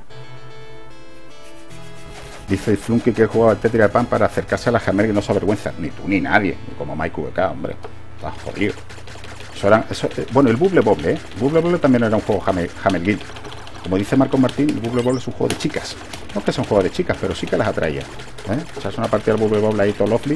Dice Flunky que jugaba al Tetris de Pan para acercarse a la Hammer que no se avergüenza. Ni tú ni nadie. Ni como Mike V K, hombre. Estás jodido. Eso era, eso, eh, bueno, el Bubble Bobble, ¿eh? El Bubble Bobble también era un juego Hammer, Hammer Guild. Como dice Marcos Martín, el Bubble Bobble es un juego de chicas. No es que sea un juego de chicas, pero sí que las atraía. ¿Eh? Echas una partida del Bubble Bobble ahí todo lovely.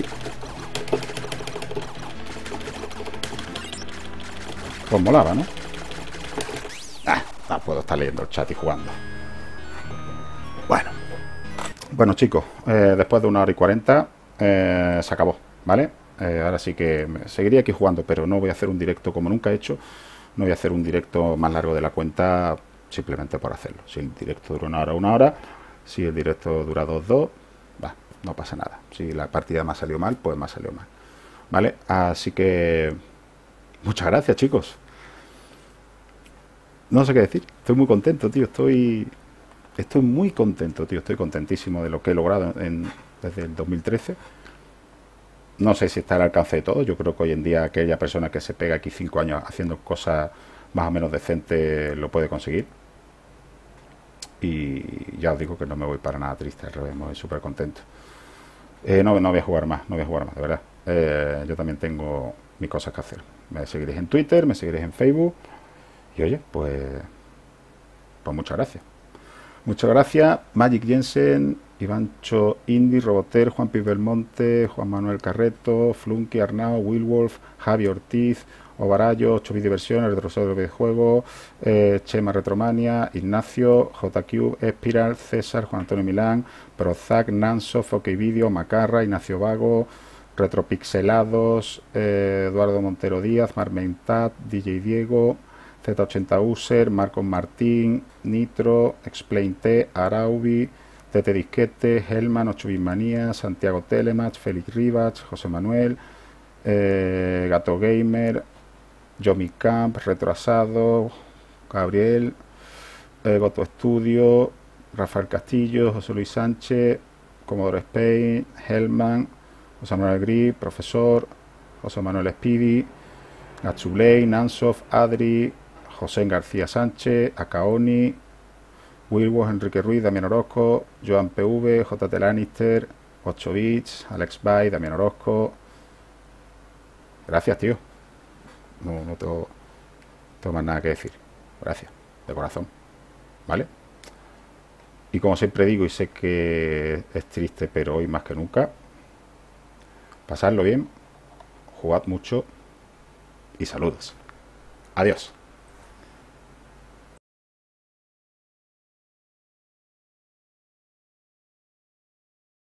Pues molaba, ¿no? Ah, no puedo estar leyendo el chat y jugando. Bueno. Bueno, chicos, eh, después de una hora y cuarenta eh, se acabó, ¿vale? Eh, ahora sí que seguiría aquí jugando, pero no voy a hacer un directo como nunca he hecho. No voy a hacer un directo más largo de la cuenta simplemente por hacerlo. Si el directo dura una hora, una hora. Si el directo dura dos, dos, va, no pasa nada. Si la partida me ha salido mal, pues me ha salido mal. ¿Vale? Así que muchas gracias, chicos. No sé qué decir. Estoy muy contento, tío. Estoy estoy muy contento, tío. Estoy contentísimo de lo que he logrado en, desde el dos mil trece. No sé si está al alcance de todo. Yo creo que hoy en día aquella persona que se pega aquí cinco años haciendo cosas más o menos decentes lo puede conseguir. Y ya os digo que no me voy para nada triste, al revés, me voy súper contento. Eh, no, no voy a jugar más, no voy a jugar más, de verdad. Eh, yo también tengo mis cosas que hacer. Me seguiréis en Twitter, me seguiréis en Facebook. Y oye, pues, pues muchas gracias. Muchas gracias, Magic Jensen, Ivancho Indy, Roboter, Juan Pi Belmonte, Juan Manuel Carreto, Flunky, Arnau, Willwolf, Javi Ortiz, Ovarayo, ocho bit Diversiones, Retrosado del Videojuego, eh, Chema Retromania, Ignacio, J Q, Espiral, César, Juan Antonio Milán, Prozac, Nanso, Foque Video, Macarra, Ignacio Vago, Retropixelados, eh, Eduardo Montero Díaz, Marmentat, D J Diego, Z ochenta User, Marcos Martín, Nitro, Explain T, Araubi, T T Disquete, Helman, ocho bit Manía, Santiago Telemach, Félix Rivas, José Manuel, eh, Gato Gamer, Yomi Camp, Retroasado, Gabriel, eh, Goto Studio, Rafael Castillo, José Luis Sánchez, Comodoro Spain, Helman, José Manuel Grip, Profesor, José Manuel Speedy, Natsublay, Nansof, Adri, José García Sánchez, Akaoni, Wilwos, Enrique Ruiz, Damián Orozco, Joan P V, J T Lannister, ocho bits, Alex Bay, Damián Orozco. Gracias, tío. No, no tengo, tengo más nada que decir. Gracias, de corazón. ¿Vale? Y como siempre digo, y sé que es triste, pero hoy más que nunca, pasadlo bien, jugad mucho y saludos. Adiós.